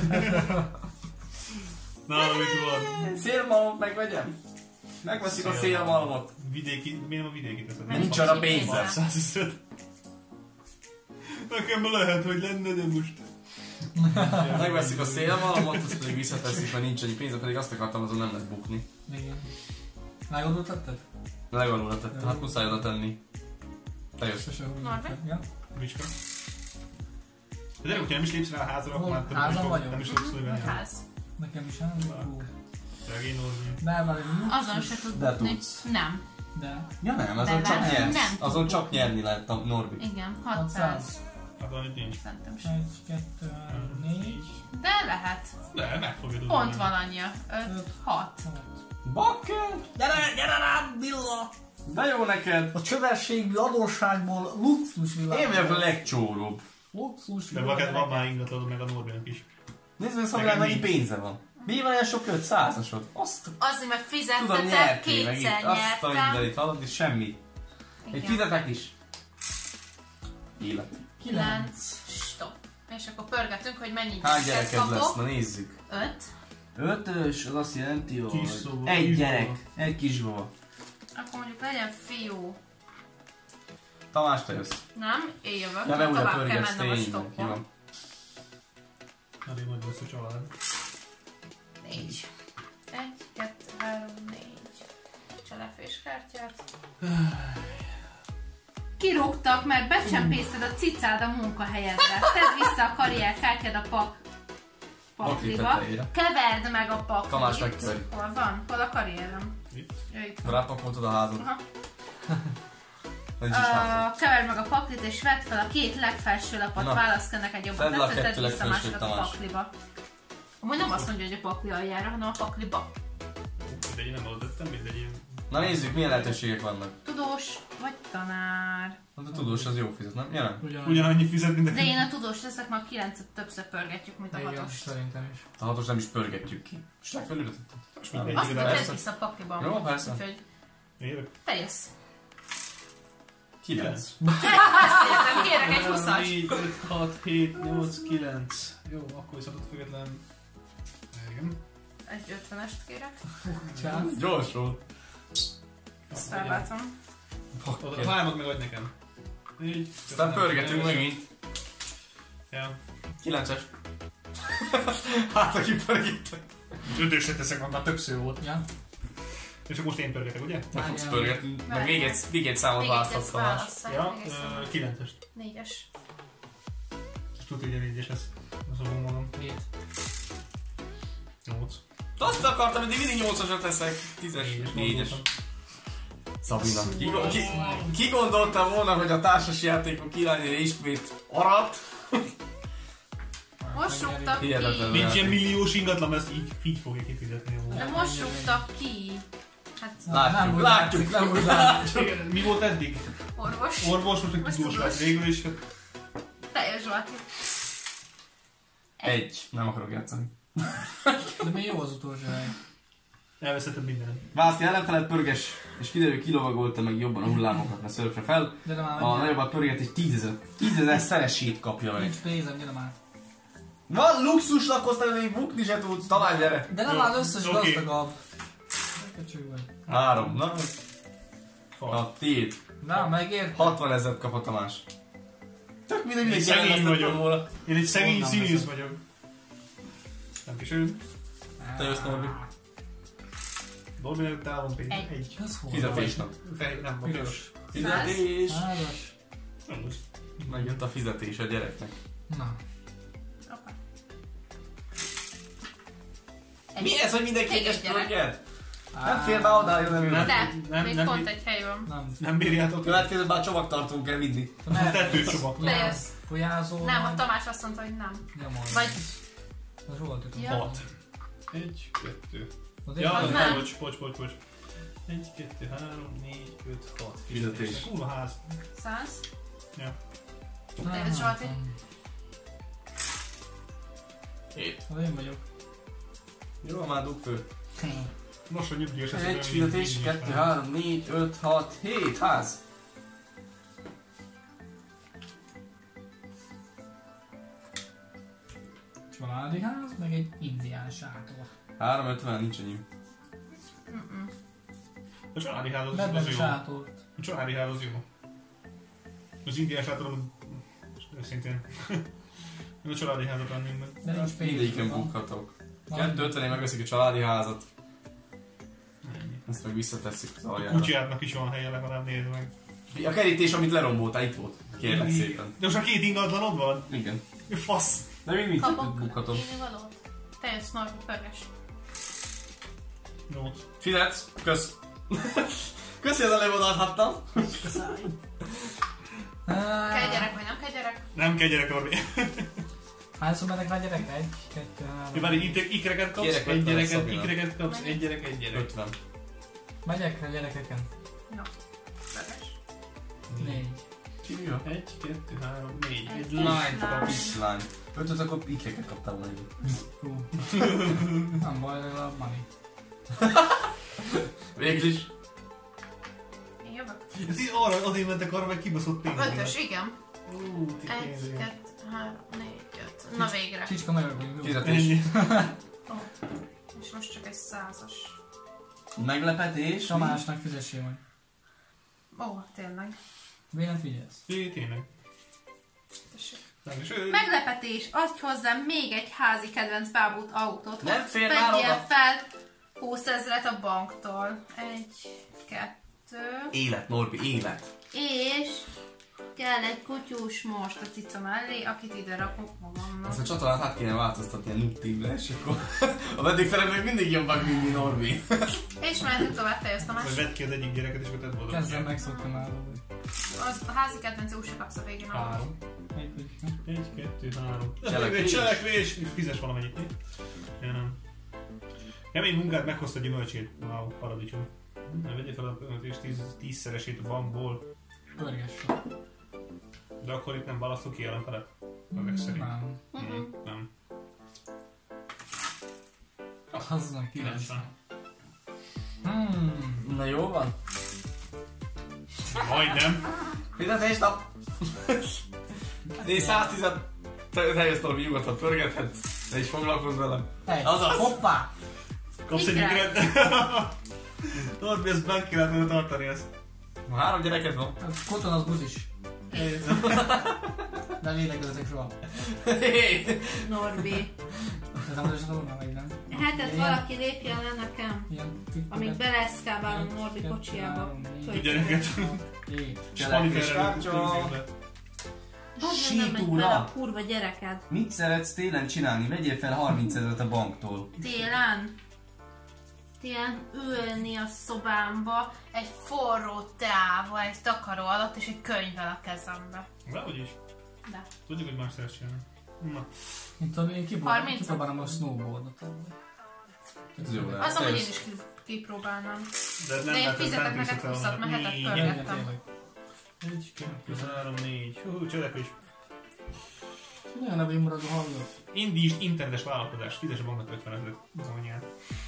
Nálam itt van. Szélmalmot megvegyem? Megveszik a szélmalmot. Vidéki, miért nem a vidéki teszed? Nem Nincs fogsz arra így pénzem. pénzzel. százöt. Nekem lehet, hogy lenne, de most... Megveszik a szélmalomot, azt pedig visszateszik, mert nincs annyi pénze, pedig azt akartam, azon nem lehet bukni. Igen. Legalul tetted? Legalulra tettem, hát muszáj oda tenni. Te jössz. Norbi? Ja. Bicska. De gyerek, hogyha nem is lépsz rá a házra, akkor már Házam nem is fog- vagyok? nem is fogsz szólni. Ház. Nekem is nem. Regénozni. Belvárom. Azon se tud De bukni. tudsz. Nem. De. Ja nem, azon De csak nem, nyersz. nem tud Azon csak bukni. nyerni lehet a Norbi. Igen, hatszáz. Hát valamit nincs. Szerintem sem. Egy, kettő, három, négy. De lehet. De, meg fogja tudni. Pont van annyi. öt, hat. Bakker! Gyere, gyere rám, Billa! De jó neked! A csöveségű adósságból luxus világ. Én vagyok a legcsóróbb. Luxus De világ. vaked van már ingatlanod meg a Norbinak is. Nézd meg, szóval Nekem mennyi nincs. pénze van. Mi van olyan sok öt százasod? Azt Azért, mert tudom, fizettetek, nyertél meg itt. kétszer Azt a nyertem. mindenit hallod, és semmi. Egy Igen. fizetek is. Élet. Kilenc. Stop. És akkor pörgetünk, hogy mennyi Hány gyereket gyereked lesz? kapok. Na nézzük. Öt. Ötös, az azt jelenti, hogy Kis szóval, egy kisbaba. gyerek, egy kisbaba. Akkor mondjuk legyen fiú. Tamás, te jössz. Nem? Én jövök. Ja, mert újra Tovább kell pörgetsz, mennem a tényleg. Jó stoppon. van. Elég nagy lesz a család. Négy. Egy, kettő, három, négy. Cselefés kártyát. Kirúgtak, mert becsempészted a cicád a munkahelyedre. Tedd vissza a karrierkártyád a pak... pakliba. tetejére. Keverd meg a paklit. Tamás megköveri. Hol van? Hol a karrierem? Itt? Ja, itt van. Rápakoltad a házat. Aha. Nincs is házad. Uh, keverd meg a paklit és vedd fel a két legfelső lapot, Na. válaszd ki neked jobban. Fedd le a Tetszett, kettő tedd vissza legfelsőt, másokat a Tamás. pakliba. Amúgy nem azt mondja, hogy a pakli aljára, hanem a pakliba. Mindegy, én nem oda tettem, mindegy, én... Na nézzük, milyen lehetőségek vannak. Tudós vagy tanár. Hát a tudós az jó fizet, nem? Jelen? Ugyan. Ugyanannyi fizet mindenki. De én a tudós leszek, már a kilencet többször pörgetjük, mint a Igen, hatost. szerintem is. A hatos nem is pörgetjük ki. És legfelülre tetted. Most mindegy, Azt mondja, persze. tedd vissza a pakliban. Jó, persze. Úgyhogy Én jövök. te jössz. Kilenc. Beszéltem, kérek egy huszas. négy, öt, hat, hét, nyolc, kilenc. Jó, akkor viszont ott független. Igen. Egy ötvenest kérek. Csász. Gyors volt. Ezt felváltom. Oda a hármat meg adj nekem. Négy. Aztán pörgetünk megint. Ja. Kilences. Hát aki pörgettek. Ötösre teszek, van, már többször volt. Ja. És akkor most én pörgetek, ugye? Meg fogsz Várjál. pörgetni. Meg még egy, még egy számot Még egy választhatsz ezt Tamás. válasszál. Ja, még egy ö, számot. kilencest. Négyes. És tudja, hogy a négyes lesz. Az fogom magam. Hét. Nyolc. Azt akartam, hogy mindig nyolcasra teszek. Tízes, négyes. Szabina. Ki, ki, ki gondolta volna, hogy a társasjátékok királynője ismét arat? Most rúgtak Hihetetlen. ki. Nincs ilyen milliós ingatlan, ezt így, így fogja kifizetni. De most rúgtak ki. Hát Látjuk, Nem úgy látjuk. látszik, nem úgy látszik. Mi volt eddig? orvos. Orvos, most egy Most tudós tudós. lett végül is. hát Teljes Zsolti. Egy. Nem akarok játszani. De még jó az utolsó hely. Elveszetted mindent. Választja ellenfelet, pörges, és kiderül, hogy kilovagolta meg jobban a hullámokat, mert szörfre fel. Gyere már, A menj. nagyobbat pörget és tízezer. Tízezer szeresét kapja meg. Nincs pénzem, gyere már. Van luxus lakoztál, hogy bukni se tudsz, talán gyere. De nem Jó, áll összes oké. gazdagabb. Köcsög vagy. Három, na. Fal. Na, tiéd. Na, megért. hatvan ezeret kap a Tamás. Tök mindegy, mindegy Szegény jelenlesztettem vagyok. volna. Én egy szegény Honnan színész veszed? vagyok. Nem kis ő. Te jössz, Norbi. Norbi előtt állom pénz. Egy. Egy. Ez hol? Fizetésnap. Fej, nem, a piros. Fizetés. Házas. Nem most. Megjött a fizetés a gyereknek. Na. Hoppá. Mi ez, hogy mindenki Még egyes egy gyerek. pörget? Nem fér be odáig, nem Nem. jön. De, nem, még nem, pont nem. egy hely van. Nem. Nem bírjátok. Következő bár csomagtartónk kell vinni. A tetőcsomag. Te jössz. Folyázó. Nem, a Tamás azt mondta, hogy nem. Ja, majd. Vagy... Az volt itt. Ja. Hat. Egy, kettő. Az Ja, Az az nem. bocs, bocs, bocs, bocs. Egy, kettő, három, négy, öt, hat. Fizetés. Kurva ház. Száz. Ja. Te jössz, Zsolti. Hét. Az én vagyok. Jó, már dug fő. Most a nyugdíjas lesz. Egy fizetés, kettő, három, négy, öt, hat, hét, ház. Családi ház, meg egy indián sátor. három ötven, nincs annyi. Mm-mm. A családi ház az, Vedd meg az a jó. sátort. A családi ház az jó. Az indiás sátorom, őszintén, A családi házat vennénk be. De nincs pénz. Mindegyiken bukhatok. kettő ötvenén megveszik a családi házat. Ezt meg visszatesszük az A aljára. kutyádnak is van helye, legalább nézd meg. A kerítés, amit leromboltál, itt volt. Kérlek szépen. De most a két ingatlanod van? Igen. Fasz! De még mit Kapok bukhatom. ínnivalót? Te jössz, Norbi, pörges. Jó. Fizetsz? Kösz. Köszi, az előbb odaadhattam. Kell gyerek vagy nem kell gyerek? Nem kell gyerek, Orbi. Hányszor mennek rá gyerek? Egy, kettő, Jó, három. várj, itt ikreket kapsz, Kérek egy ötven gyereket, Szabina. ikreket kapsz, egy gyerek, egy gyerek. ötven. Megyek rá gyerekeken. Jó. Pörges. Négy. Ki mi van? Egy, kettő, három, négy. Egy Egy kis lányt lány. kapsz. Kislány. Ötöt, akkor ikreket kaptál volna együtt. Hú. Nem baj, legalább money. Végül is. Én jövök. Ez így arra, azért mentek arra, meg kibaszott pénzeket. Ötös, igen. Ú, ti Egy, pénzeket. kettő, három, négy, öt. Na végre. Csicska megöljük. Fizetés. Ennyi. Ó, és most csak egy százas. Meglepetés. Tamásnak fizessél majd. Ó, tényleg. Vélet vigyázz. Té- Tényleg. Tessék. Nem, és ő... Meglepetés, adj hozzám még egy házi kedvenc bábút autót. Nem hogy fér már vegyél oda. fel húszezret a banktól. Egy, kettő, Élet, Norbi, élet. és kell egy kutyus most a cica mellé, akit ide rakok magamnak. Ezt a csatornát át kéne változtatni a noob teamre, és akkor a vendégszereplők mindig jobbak, mint mi Norbi. És mentünk tovább, te jössz Vagy Tamás. vedd ki az egyik gyereket, és akkor tedd boldog. Kezdem megszoktam már. Az a házi kedvenc úr se kapsz a végén. ahol. Három. Egy kutyus. Egy, kettő, három. Cselekvés. Egy cselekvés! Fizes valamennyit. Ja, nem. Kemény munkát meghozta gyümölcsét. Wow, paradicsom. Nem vegye fel a és tíz, tízszeresét a bankból. Pörgessük. De akkor itt nem választok ki ellenfelet? Ezek szerint. Nem. Mhm. Nem. Az meg kilenc. kilencven. Hmm. Na jó van. Majdnem. Fizetés nap. Nézd, száztíz. Te, te jössz Norbi, nyugodtan pörgethetsz. Ne is foglalkozz velem. Egy. Azaz. Hoppá! Kapsz egy Mit ikret. Norbi, ezt bent kellett volna tartani ezt. Ma három gyereket van. Koton az buzis. De lélegezek soha. Norbi. Ez nem az volna, vagy nem? Hetet valaki lépjen le nekem. Ilyen tippeket. Amíg beleszkábálom Norbi kocsiába. A gyereket. Hét. Cselekvés kártya. Bazd meg, nem megy bele a kurva gyereked. Mit szeretsz télen csinálni? Vegyél fel harminc ezeret a banktól. Télen? Télen ülni a szobámba egy forró teával, egy takaró alatt és egy könyvvel a kezembe. Dehogy is. De. Tudjuk, hogy más szeretsz csinálni. Na. Mint tudom, én kipróbálom, harminc? kipróbálom a snowboardot. Ez jó Az, hogy én is ki- kipróbálnám. De nem De én lehet, ez fizetek nem neked viszont húszat, el- mert hetet Négy. pörgettem. Igen, tényleg. Egy, kettő, három, négy. Hú, cselekvés. Milyen a végmaradó hallgat? Indítsd internetes vállalkozás. Fizes a banknak ötven ezeret. Anyát.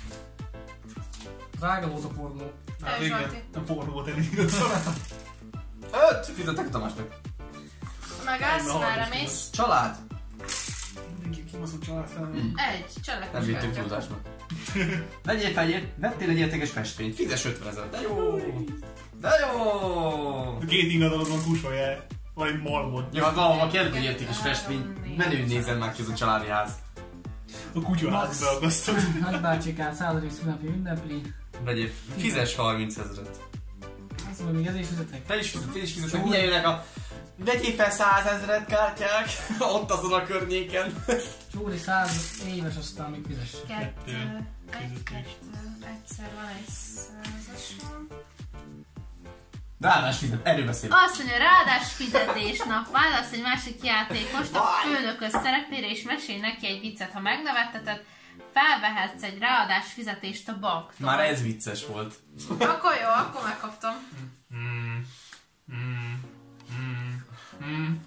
Drága volt a pornó. Hát Ez igen, Zsolti. a pornó volt elég igazol. Öt! Fizetek a Tamásnak. Meg állsz, Na, merre harminc mész? Család. Mindenki kibaszott család fel. Egy, Nem cselekvés vittük kártya. túlzásba. Vegyél fel, vettél egy értékes festményt, fizes ötven ezer. De jó! De jó! Két ingadalod van kussolja. Van egy malmod. Jó, hát valahol kérdő értékes festmény. Menő nézzen már ki az a családi ház. A kutyaház beakasztod. Nagybácsikát századik szünapi ünnepli. Vegyél, fizes harminc ezeret. Azt mondom, még ez is fizetek. Te is fizet, te is fizetek. Milyen jönnek a... Vegyél fel százezret kártyák, ott azon a környéken. Csúri száz éves, aztán még fizess. Kettő, egy, kettő, egyszer van egy százasom. Ráadás fizet, erről beszélek. Azt mondja, ráadás fizetésnap, válasz egy másik játékost a főnökös szerepére és mesélj neki egy viccet, ha megnevetteted, felvehetsz egy ráadás fizetést a banktól. Már ez vicces volt. Akkor jó, akkor megkaptam. Mm. Mm. Mm. Mm.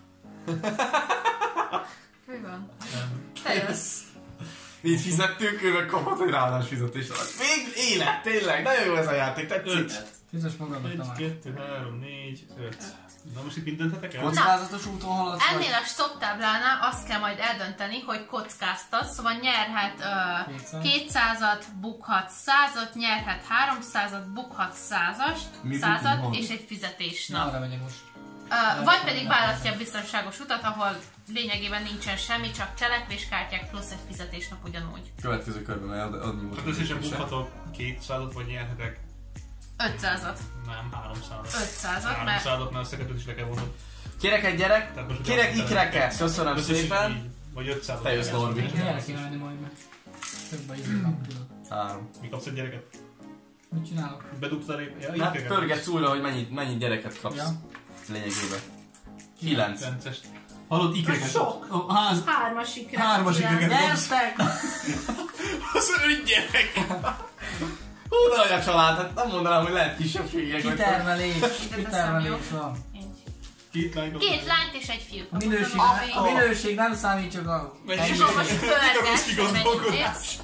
Mi van? Te jössz. Mi így fizettünk, ő meg kapott egy ráadás fizetést. Még élet, tényleg, nagyon jó ez a játék, tetszik. Öt. Fizess magadnak, Egy, Tamás. kettő, három, négy, öt. Na most itt mind dönthetek el? Kockázatos úton haladsz vagy? Ennél a stop táblánál azt kell majd eldönteni, hogy kockáztatsz, szóval nyerhet uh, Kétszáz. kétszázat, bukhat százat, nyerhet háromszázat, bukhat százast, Mi százat van? és egy fizetésnap. Arra megyek most. Uh, vagy pedig választja a biztonságos utat, ahol lényegében nincsen semmi, csak cselekvéskártyák plusz egy fizetésnap ugyanúgy. Következő körben, mert adni volt. Csak összesen bukhatok kétszázat, vagy nyerhetek? ötszázat. Nem, háromszázat. ötszázat, mert... háromszázat, mert a szeketet is le kell vonnod. Kérek egy gyerek, Tehát most kérek utána- ikreket, köszönöm Összesen szépen. így, vagy ötszázat. Te jössz, Norbi. Gyere kéne menni majd meg. Több a izé nem tudod. Három. Mi kapsz egy gyereket? Mit csinálok? Bedugtál épp? Ja, Hát ikreket. pörgetsz újra, hogy mennyit, mennyit gyereket kapsz. Ja. Lényegében. Kilenc. Kilencest. Hallod, ikreket? Sok! Ó, ház! Hármas ikrek. Hármas ikreket. Gyertek! Az öt gyerek! Hú, de olyan család, hát nem mondanám, hogy lehet kisebbségek. vagy- Kitermelés! Ide Kitermelés teszem, van. Így. Két lány Két lányt és egy fiút. A minőség, Ami- a minőség nem számít, csak a... Mennyiség. És akkor most Mit pörges, akarsz hogy kigazdálkodni? mennyit érsz.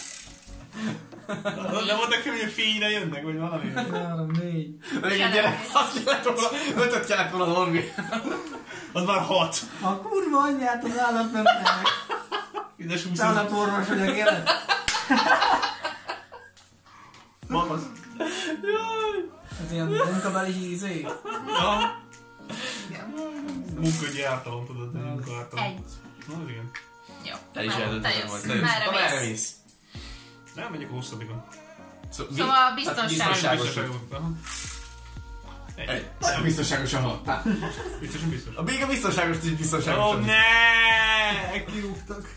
Nem mondták fel, hogy a fényre jönnek, vagy valami? Három, négy. Még egy gyerek, azt kellett volna, ötöt kellett volna Norbi. Az már hat. A kurva anyját az állatmentek. Ides húsz. Állatorvos vagyok, élet. Mamasz. Ez ilyen munkabeli izé. Ja. Igen. Munkagyártalom, tudod, hogy munkártalom. Egy. Na, az igen. Jó. Te is Te eldöntöd jössz. majd. Te jössz. Merre Na, merre mész? mész? Nem, megyek a hosszabbikon. Szó- mi? Szóval Hát biztonságos. biztonságos. Aha. Egy. Nagyon biztonságosan mondtál. Biztosan biztos. A még a biztonságos is biztonságos. Ó, ne! Kirúgtak.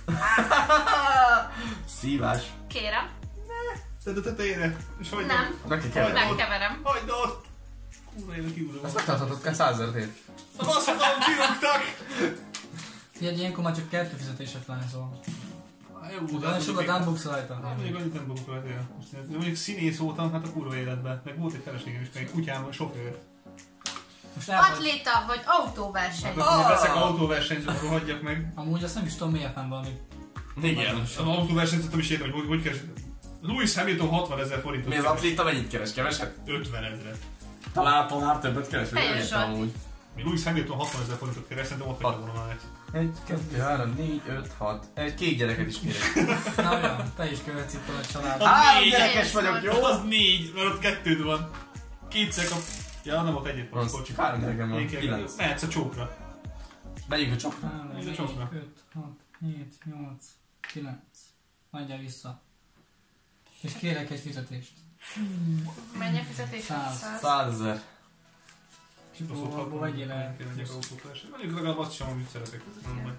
Szívás. Kérem. Tedd a tetejére. És hagyd Nem. Neki kell. Megkeverem. Hagyd ott! Kurva éve kiúrom. Azt megtarthatod kell százezret. A baszatom, kirúgtak! Figyelj, ilyenkor már csak kettő fizetések lenne, szóval. Jó, Nagyon sokat nem buksz Hát rajta. mondjuk annyit nem bukok rajta. Most mondjuk színész voltam, hát a kurva életben. Meg volt egy feleségem is, meg egy kutyám, a sofőr. Most elfogy. Atléta vagy autóverseny. Hát akkor veszek autóversenyzőt, rohadjak meg. Amúgy azt nem is tudom, miért fenn valami. Igen. Az autóversenyzőt nem is értem, hogy hogy, hogy keres. Lewis Hamilton hatvan ezer forintot Mi az keres. atléta mennyit keres? Keveset? ötven ezret. Talán talán többet keres, vagy Teljes nem értem vagy. amúgy. Mi Lewis Hamilton hatvan ezer forintot keres, szerintem ott hagyta volna már. Egy, kettő, három, négy, öt, hat. Egy két gyereket is kérek. Na olyan, te is követsz itt a család. Három négy. gyerekes vagyok, jó? Az négy, mert ott kettőd van. Kétszer kap... Ja, nem ott egyet van. Az Bocs. három gyerekem van, Én kell- kilenc. Mehetsz a csókra. Megyünk a csok. három, Ez a négy, csokra. öt, hat, hét, nyolc, kilenc. Adja vissza. És kérek egy fizetést. Mennyi a fizetés? Száz. Száz. Százezer. Ó, abból vegyél el. Mondjuk legalább azt sem, amit szeretek. Nem majd.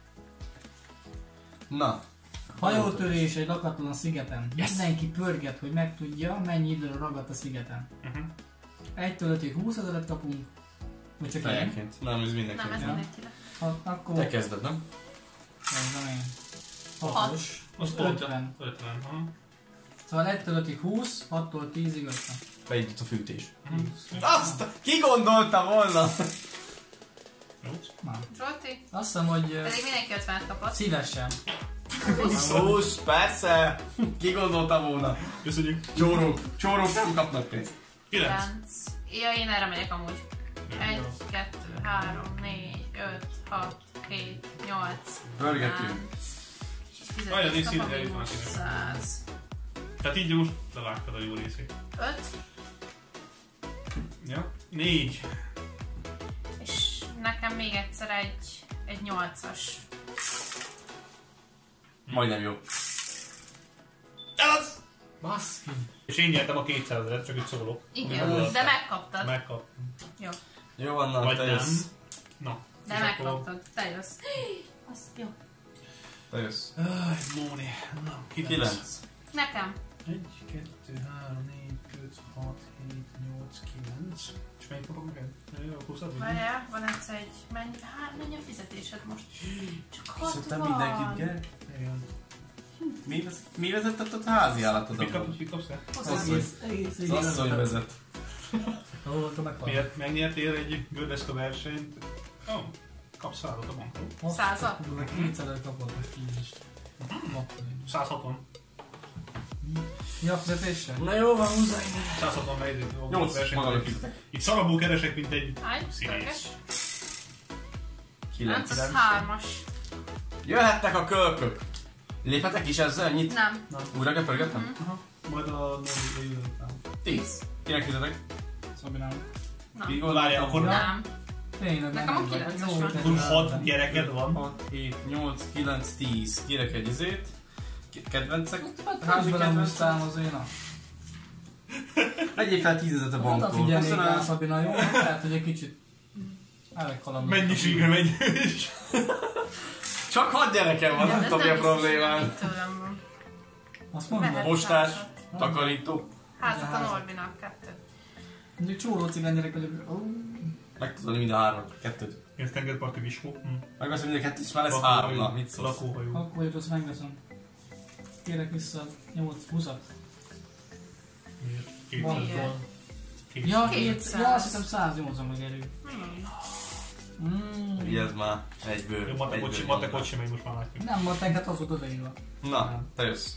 Na. Hajótörés egy lakatlan szigeten. Mindenki pörget, hogy megtudja, mennyi időre ragadt a szigeten. Uh-huh. Egytől ötig húsz ezeret kapunk. Vagy csak én? Fejenként. Nem, ez Nem, ez mindenki. Ja. mindenkire. Ha, akkor... Te kezded, nem? Mondom én. Hat. Hatos. Az Az pont ötven. ötven. Aha. Szóval egytől ötig húsz, hattól tízig ötven. Beindult a fűtés. Mhm. Azt! Ki gondolta volna? Jó. Már. Zsolti? Azt hiszem, hogy ö, Pedig mindenki ötvenet kapott. szívesen. Húsz, persze! Ki gondolta volna? Köszönjük. Csórók. Csórók nem kapnak pénzt. kilenc. Kilenc. Ja, én erre megyek amúgy. Egy, kettő, három, négy, öt, hat, hét, nyolc. Pörgetünk. Várjál, nézd, Fizetés szinte eljut kapom már kinek. száz. Tehát így most levágtad a jó részét. öt. Ja. négy. És nekem még egyszer egy, egy nyolcas. Majdnem jó. Ez! Baszki. És én nyertem a kétszázezret, csak itt szólok. Igen, Jó. de megkaptad. Megkap. Jó, Jó van, na, Vagy te nem. jössz. Na. de és akkor- megkaptad. Te jössz. Az jó. Te jössz. Áj, Móni. Na, kilenc. Kilenc. Nekem. egy, kettő, három, négy, öt, hat, hét, nyolc, kilenc. És mennyit kapok neked? Jó, húszad vagy? Várjál, van egyszer egy... Mennyi, hát mennyi a fizetésed most? Csak Szerintem hatvan. mindenkit kell. Igen. Mi, vez, mi vezetett a házi állatod? Mit kapsz, mit kapsz te? Az, Egész, egész Az asszony vezet. Ó, akkor meghal. Miért megnyertél egy gördeszka versenyt? Ó, oh, kapsz százat a bankról. Százat? kétszáz kapott most így is. száz hatvan. Mi a fizetésre? Na jó van, húzzá száz hatvan melyik Nyolc, versenyt. magadok fizetek. Itt szarabból keresek, mint egy Állj, színész. pörges. Kilenc. Az hármas. Jöhettek a kölkök. Léphetek is ezzel? Nyit? Nem. Újra kell pörgetem? Aha. Majd a Nordica jön. Tíz. Kinek fizetek? Szabinám. Nem. Ki Várjál, akkor nem. Nem. Tényleg, Nekem a nem vagy. kilences Jó, van. te Plusz hat tudod. gyereked van. hat, hét, nyolc, kilenc, tíz. Kérek egy izét. K- Kedvencek? Hát Házi belem kedvencek? húztál azért, na. Vegyél fel tízezet a Hát a banktól. figyelnék rá, Köszönöm. Szabina, jó? Lehet, hogy egy kicsit elkalandom. Mennyiségre megy is. Csak hat gyerekem van, nem Ez tudom mi a biztos, hogy problémám. itt tőlem van. Azt mondod? Mehet Postás, házat. takarító. Házat a Norbinak kettő. Mondjuk csóró cigány gyerek vagyok. Ó. Meg tudod mind a három, kettőt. Ez tengerparti viskó. Hm. Megveszem mind a kettőt, és már lesz három. Na, mit szólsz? Lakóhajó. Akkor vagyok, azt megveszem. Kérek vissza nyolc húszat. Miért? Van. kétszáz van. Ja, kétszáz. két, kétszáz. ja, azt hiszem száznyolcvan meg elő. Mm. Vigyázz már, egyből. Jó, matekot sem, egyből matekot sem megy, most már látjuk. Nem, matekát az volt odaírva. Na, te jössz.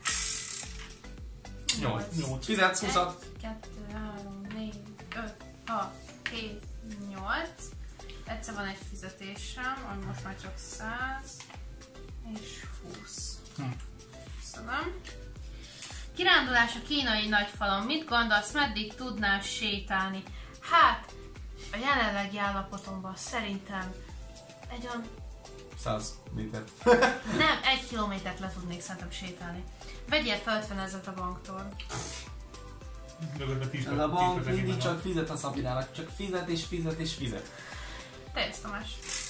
Nyolc. Nyolc. Fizetsz húszat. egy, kettő, három, négy, öt, hat, hét, nyolc. Egyszer van egy fizetésem, ami most már csak száz és húsz. Hm. Köszönöm. Kirándulás a kínai nagyfalon. Mit gondolsz, meddig tudnál sétálni? Hát, a jelenlegi állapotomban szerintem egy olyan, száz méter. nem, egy kilométert le tudnék szerintem sétálni. Vegyél fel ötvenezret a banktól. Mögöttben tíz Ez a bank tíz mindig percig csak fizet a Szabinának. Csak fizet és fizet és fizet. Te jössz, Tamás.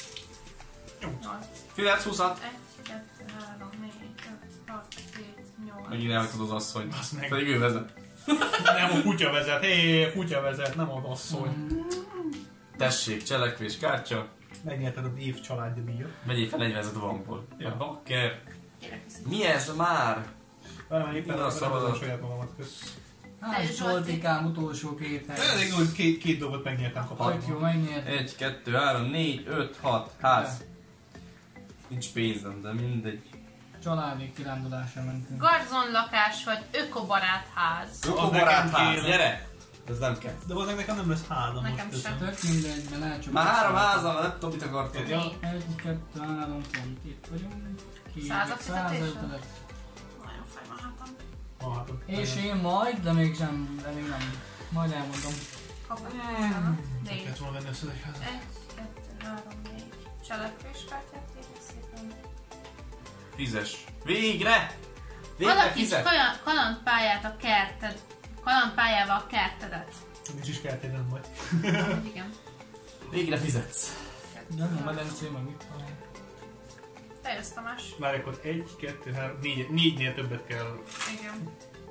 nyolc. Fizetsz húszat. egy, kettő, három, négy, öt, hat, hét, nyolc. Megint elhagytad az asszony. Basz meg. Pedig ő vezet. Nem, a kutya vezet. Hé, a kutya vezet, nem az asszony. Tessék, cselekvés, kártya. Megnyerted az év családja díjat. Vegyél fel negyvenezet a bankból. Ja. A bakker. Kérek vissza. Mi ez már? Várj, éppen Minden a a szavazat. szavazat. Saját magamat kösz. Hát, Zsoltikám utolsó két hely. Elég hogy két, két dolgot megnyertem Tök jó, kapatban. megnyert. egy, kettő, három, négy, öt, hat, ház. Nincs pénzem, de mindegy. Családi kirándulásra mentünk. Garzon lakás vagy ökobarát ház. Ökobarát nekem ház, kéne. gyere! Ez nem kell. De az nekem nem lesz házam Nekem most. sem. Tök mindegy, mert elcsapott. Már három házam, van, nem tudom mit akartok. Ja. Egy, kettő, három pont itt vagyunk. Két, Százat száz fizetése? ötlet. Nagyon fáj van hátam. Ah, hát, És én majd, de még sem, de még nem. Majd elmondom. Kapok. Négy. Kellett volna venni a szövegházat. Egy, kettő, három, négy. Cselekvéskártyát írja szépen. Fizes. Végre! Végre Alakíts fizet! kaland- kalandpályát a kerted. Kalandpályával a kertedet. Nincs is kellett nem majd. Igen. Végre fizetsz. Nem, a medencé, meg mit talán. Te jössz, Tamás. Várj, akkor egy, kettő, három, négy, négynél többet kell. Igen.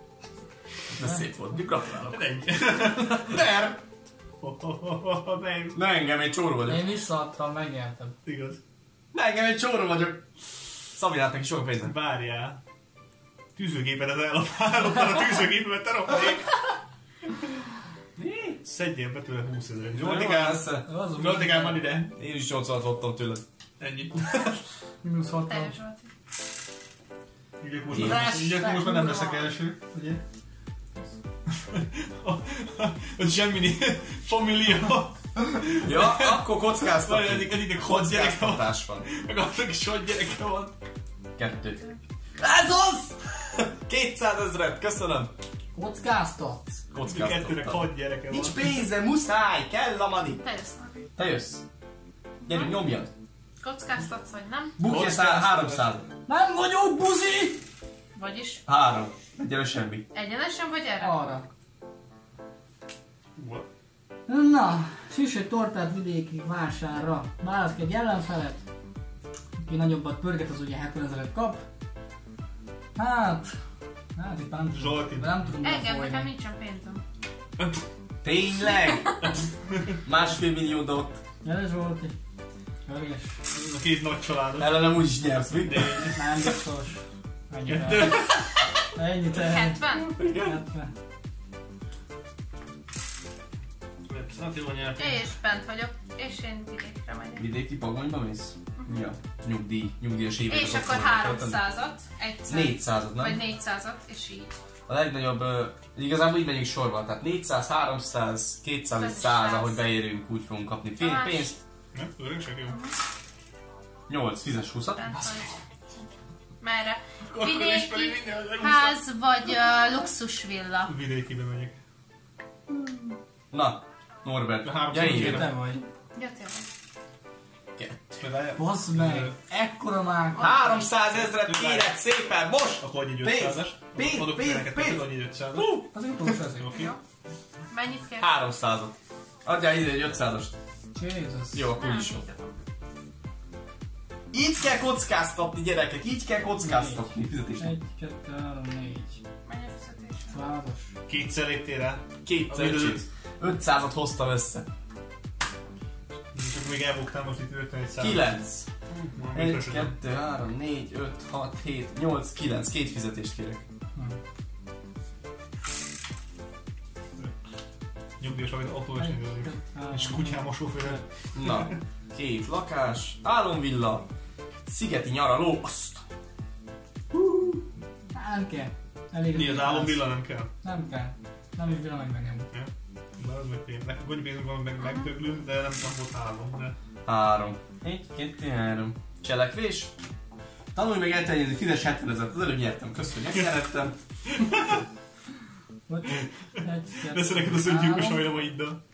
Ez szép volt, mi gratulálok. Egy. Der! Nem, Ne engem, egy csóró vagyok. Én visszaadtam, megnyertem. igaz. Ne engem, egy csóró vagyok. Szabinának is sok pénzem. Várjál. Tűzőgépedet elloptál a tűzőgépemet, te rohadék. Mi? Szedjél be tőle húsz ezeret. Jó, Zsoltikám, persze. Az Zsoltikám, van ide. Én is nyolcvanat hoztam tőled. Ennyi. Mínusz Te hatvan. jössz, Zsolti. Így akkor most, Tízes. már- így akkor most már nem leszek első, ugye? Hogy semmi nincs. Familia. Ja, akkor Vagy kockáztatunk. eddig, eddig hat gyereke van. Kockáztatás van. Meg annak is hat gyereke van. Kettő. Ez az! kétszázezret, köszönöm. Kockáztatsz. Kettőnek Kockáztattam. hat gyereke van. Nincs pénze, muszáj, kell a money. Te jössz, Norbi. Te jössz. Gyerünk, nyomjad. Kockáztatsz, vagy nem? Bukja Kockáztatás. háromszáz. Nem vagyok buzi! Vagyis Három. Egyenlő semmi. egyenesen vagy erre? Arra. What? Na, süss egy tortát vidéki vásárra. Válaszk egy ellenfelet. Aki nagyobbat pörget, az ugye hetven ezeret kap. Hát... Hát itt nem tudom. Zsolti. Nem tudom Engem, befolyni. nekem nincsen pénzem. Tényleg? Másfél millió dot. Gyere Zsolti. Hörges. A két nagy családot. Ellenem úgyis nyersz, De mindegy. Nem biztos. Ennyi Kettő. el. Ennyi tehet. hetven? hetven. Hát jól nyertem. És bent vagyok, és én vidékre megyek. Vidéki pagonyba mész? Ja. Nyugdíj. Nyugdíjas éveket. És ott akkor fognak háromszázat, egyszer. négyszázat, Vagy nem? négyszázat, és így. A legnagyobb, uh, igazából így megyünk sorban, tehát négyszáz, háromszáz, kétszáz, száz. száz, ahogy beérünk, úgy fogunk kapni fél Tamás. pénzt. Nem? Örökség jó. nyolc, fizes húszat. Bent vagy. Merre? Akkor is pedig Vidéki minden ház vagy uh, luxusvilla? Vidékibe megyek. Na, Norbert, A háromszor gyere kérem. ide. Te vagy. Ja, tényleg. Kettő. Basz meg, ekkora már. háromszázezret kérek szépen, most! Akkor adj egy Pénz! ötszázas. Pénz! Adok Pénz! neked, Pénz! adj egy ötszázas. Hú! Az utolsó ezért. Oké. Jó. Mennyit kér? háromszázat. Adjál ide egy ötszázast. Jézus. Jó, akkor Nem, is jó. így adom. Így kell kockáztatni, gyerekek, így kell kockáztatni. Fizetés. Egy, kettő, három, négy. Mennyi a fizetés? Százas. Kétszer léptél rá. Kétszer Amit csinálsz. ötszázat hoztam össze. Csak még elbuktál most itt ötven száz. kilenc. Majd egy, biztos, hogy- kettő, három, négy, öt, hat, hét, nyolc, kilenc. Két fizetést kérek. Nyugdíjas, amit autó is Egy, indulni. kettő, három, És kutyám a sofőr. Na, két lakás, álomvilla, szigeti nyaraló, azt. Nem kell. Elég. Mi az álomvilla nem kell? Nem kell. Nem is bírom meg megnyomni. De az meg pénz. Nekünk annyi pénzünk van, meg megdöglünk, de nem, nem volt három. De... Három. Egy, kettő, három. Cselekvés. Tanulj meg elterjedni, fizes hetvenezret, az előbb nyertem, köszönjük, megnyertem. Hogy? Egy, kettő, Lesz neked az öngyilkos három. hajlamaiddal.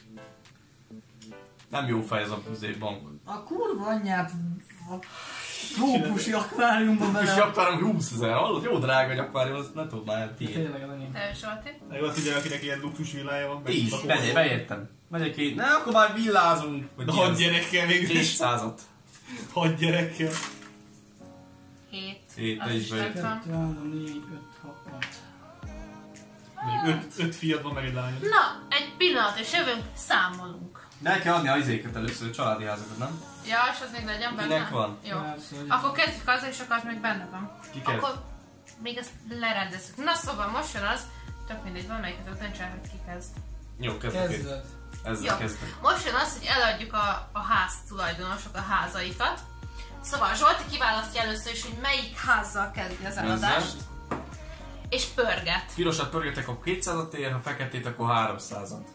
Nem jó fej ez a bank. A kurva anyját a trópusi akváriumban És bele. akvárium húszezer, hallod? Jó drága egy akvárium, azt ne tudod már tiéd. Tényleg az annyi. Te Zsolti? Jó, azt ugye, akinek ilyen luxus villája van. meg Tíz, lakó- megyek, beértem. Megyek így, ne, akkor már villázunk. Vagy De ilyen. hat gyerekkel végül is. kétszázat. Hat gyerekkel. Hét. Hét, Az te is is beértem. megvan. Kettő, három, négy, öt, hat, hat. Mondjuk öt, öt fiad van meg egy lányod. Na, egy pillanat, és jövünk, számolunk. De el kell adni a izéket először, a családi házakat, nem? Ja, és az még legyen benne? Kinek van? Jó. Persze, hogy- Akkor kezdjük azzal, és akkor még benne van. Ki kezd? Akkor még ezt lerendezzük. Na szóval most jön az, tök mindegy, valamelyiket ott döntse el, hogy ki kezd. Jó, kezdek én. Kezded. Ezzel Jó. kezdek. Most jön az, hogy eladjuk a, a ház tulajdonosok a házaikat. Szóval Zsolti kiválasztja először is, hogy melyik házzal kezdi az eladást. És pörget. Pirosat pörgetek, akkor kétszázat ér, ha feketét, akkor háromszázat.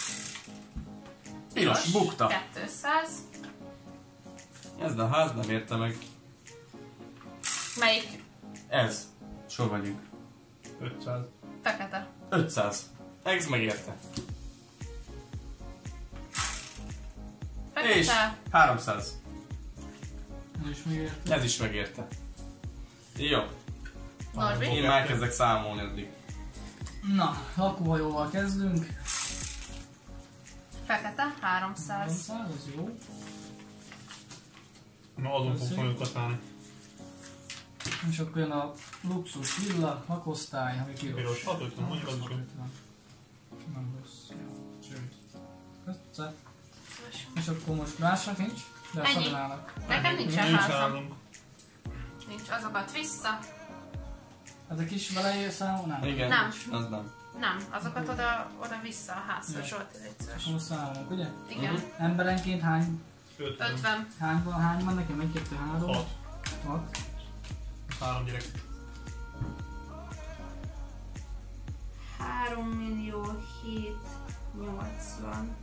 Piros, bukta. kétszáz. Ez a ház nem érte meg. Melyik? Ez. Sor vagyunk. ötszáz. Fekete. ötszáz. Ez megérte. És Fekete. háromszáz. Ez is még ért. Ez is megérte. Jó. Norbi. Én már kezdek számolni addig. Na, lakóhajóval kezdünk. Fekete. háromszáz. háromszáz, az jó. Na azon fog folyokat állni. És akkor jön a luxus villa, lakosztály, ami piros. Piros, hat ötven, mondjuk az is jó. Nem rossz. Sőt. Össze. És akkor most másnak nincs? De a Ennyi. Szabinának. Nekem nincsen Nincs házam. házunk. Nincs, azokat vissza. Ez a kis beleér számol? Nem. Igen, Nem. az nem. Nem, azokat oda, oda vissza a házra, Jó. Zsolti, légy szíves. Most számolunk, ugye? Igen. Mhm. Emberenként hány? ötven. ötven. Hány van? Hány van nekem? Egy, kettő, három? Hat. Hat. Három gyerek. három millió hét nyolcvan.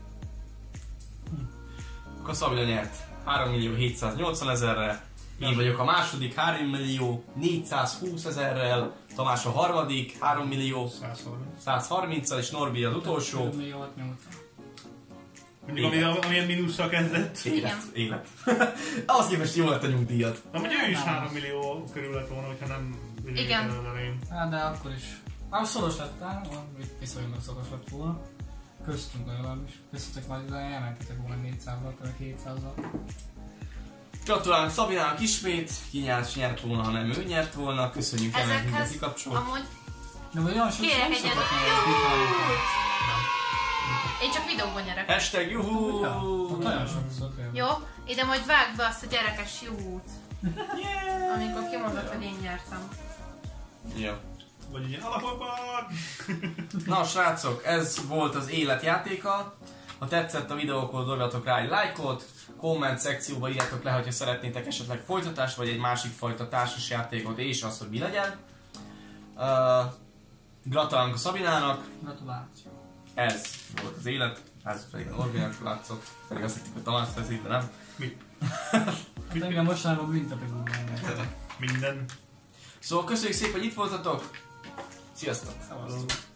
Akkor Szabina nyert. három millió hétszáznyolcvan ezerrel. Én vagyok a második, három millió négyszázhúsz ezerrel. Tamás a harmadik, három millió száz harminc. százharminccal, és Norbi az utolsó. Több millió hatnyolcvan. Mondjuk ami, amilyen mínusszal kezdett. Élet, élet. Ahhoz képest jó lett a nyugdíjat. Na, hogy ő is három millió körül lett volna, hogyha nem Igen. az elején. Hát de akkor is. Már szoros lett, á? Viszonylag szoros lett volna. Köztünk legalábbis. Köztetek majd elmentetek volna négyszázzal, vagy hétszázzal. Gratulálunk Szabinának ismét. Ki nyert, nyert volna, ha nem ő nyert volna. Köszönjük ennek Ezekhez mindenki kapcsolat. amúgy De vagy olyan sok kérek nem egyet. szoktak nyerni. Én csak videóban nyerek. Hashtag juhú! Ott olyan sokszor kell. Jó, ide majd vágd be azt a gyerekes juhút. Amikor kimondod, hogy én nyertem. Jó. Vagy ilyen alapapad! Na srácok, ez volt az életjátéka. Ha tetszett a videó, akkor dobjatok rá egy lájkot, komment szekcióba írjátok le, hogyha szeretnétek esetleg folytatást, vagy egy másik fajta társasjátékot, és az, hogy mi legyen. Uh, gratulálunk a Szabinának, Gratuláció. ez volt az élet, ez pedig a Norbinak látszott, pedig azt hittük, hogy Tamás feszít, de nem. Hát engem mostanában büntetek úgy. Minden. Szóval köszönjük szépen, hogy itt voltatok, sziasztok! Szavaztok.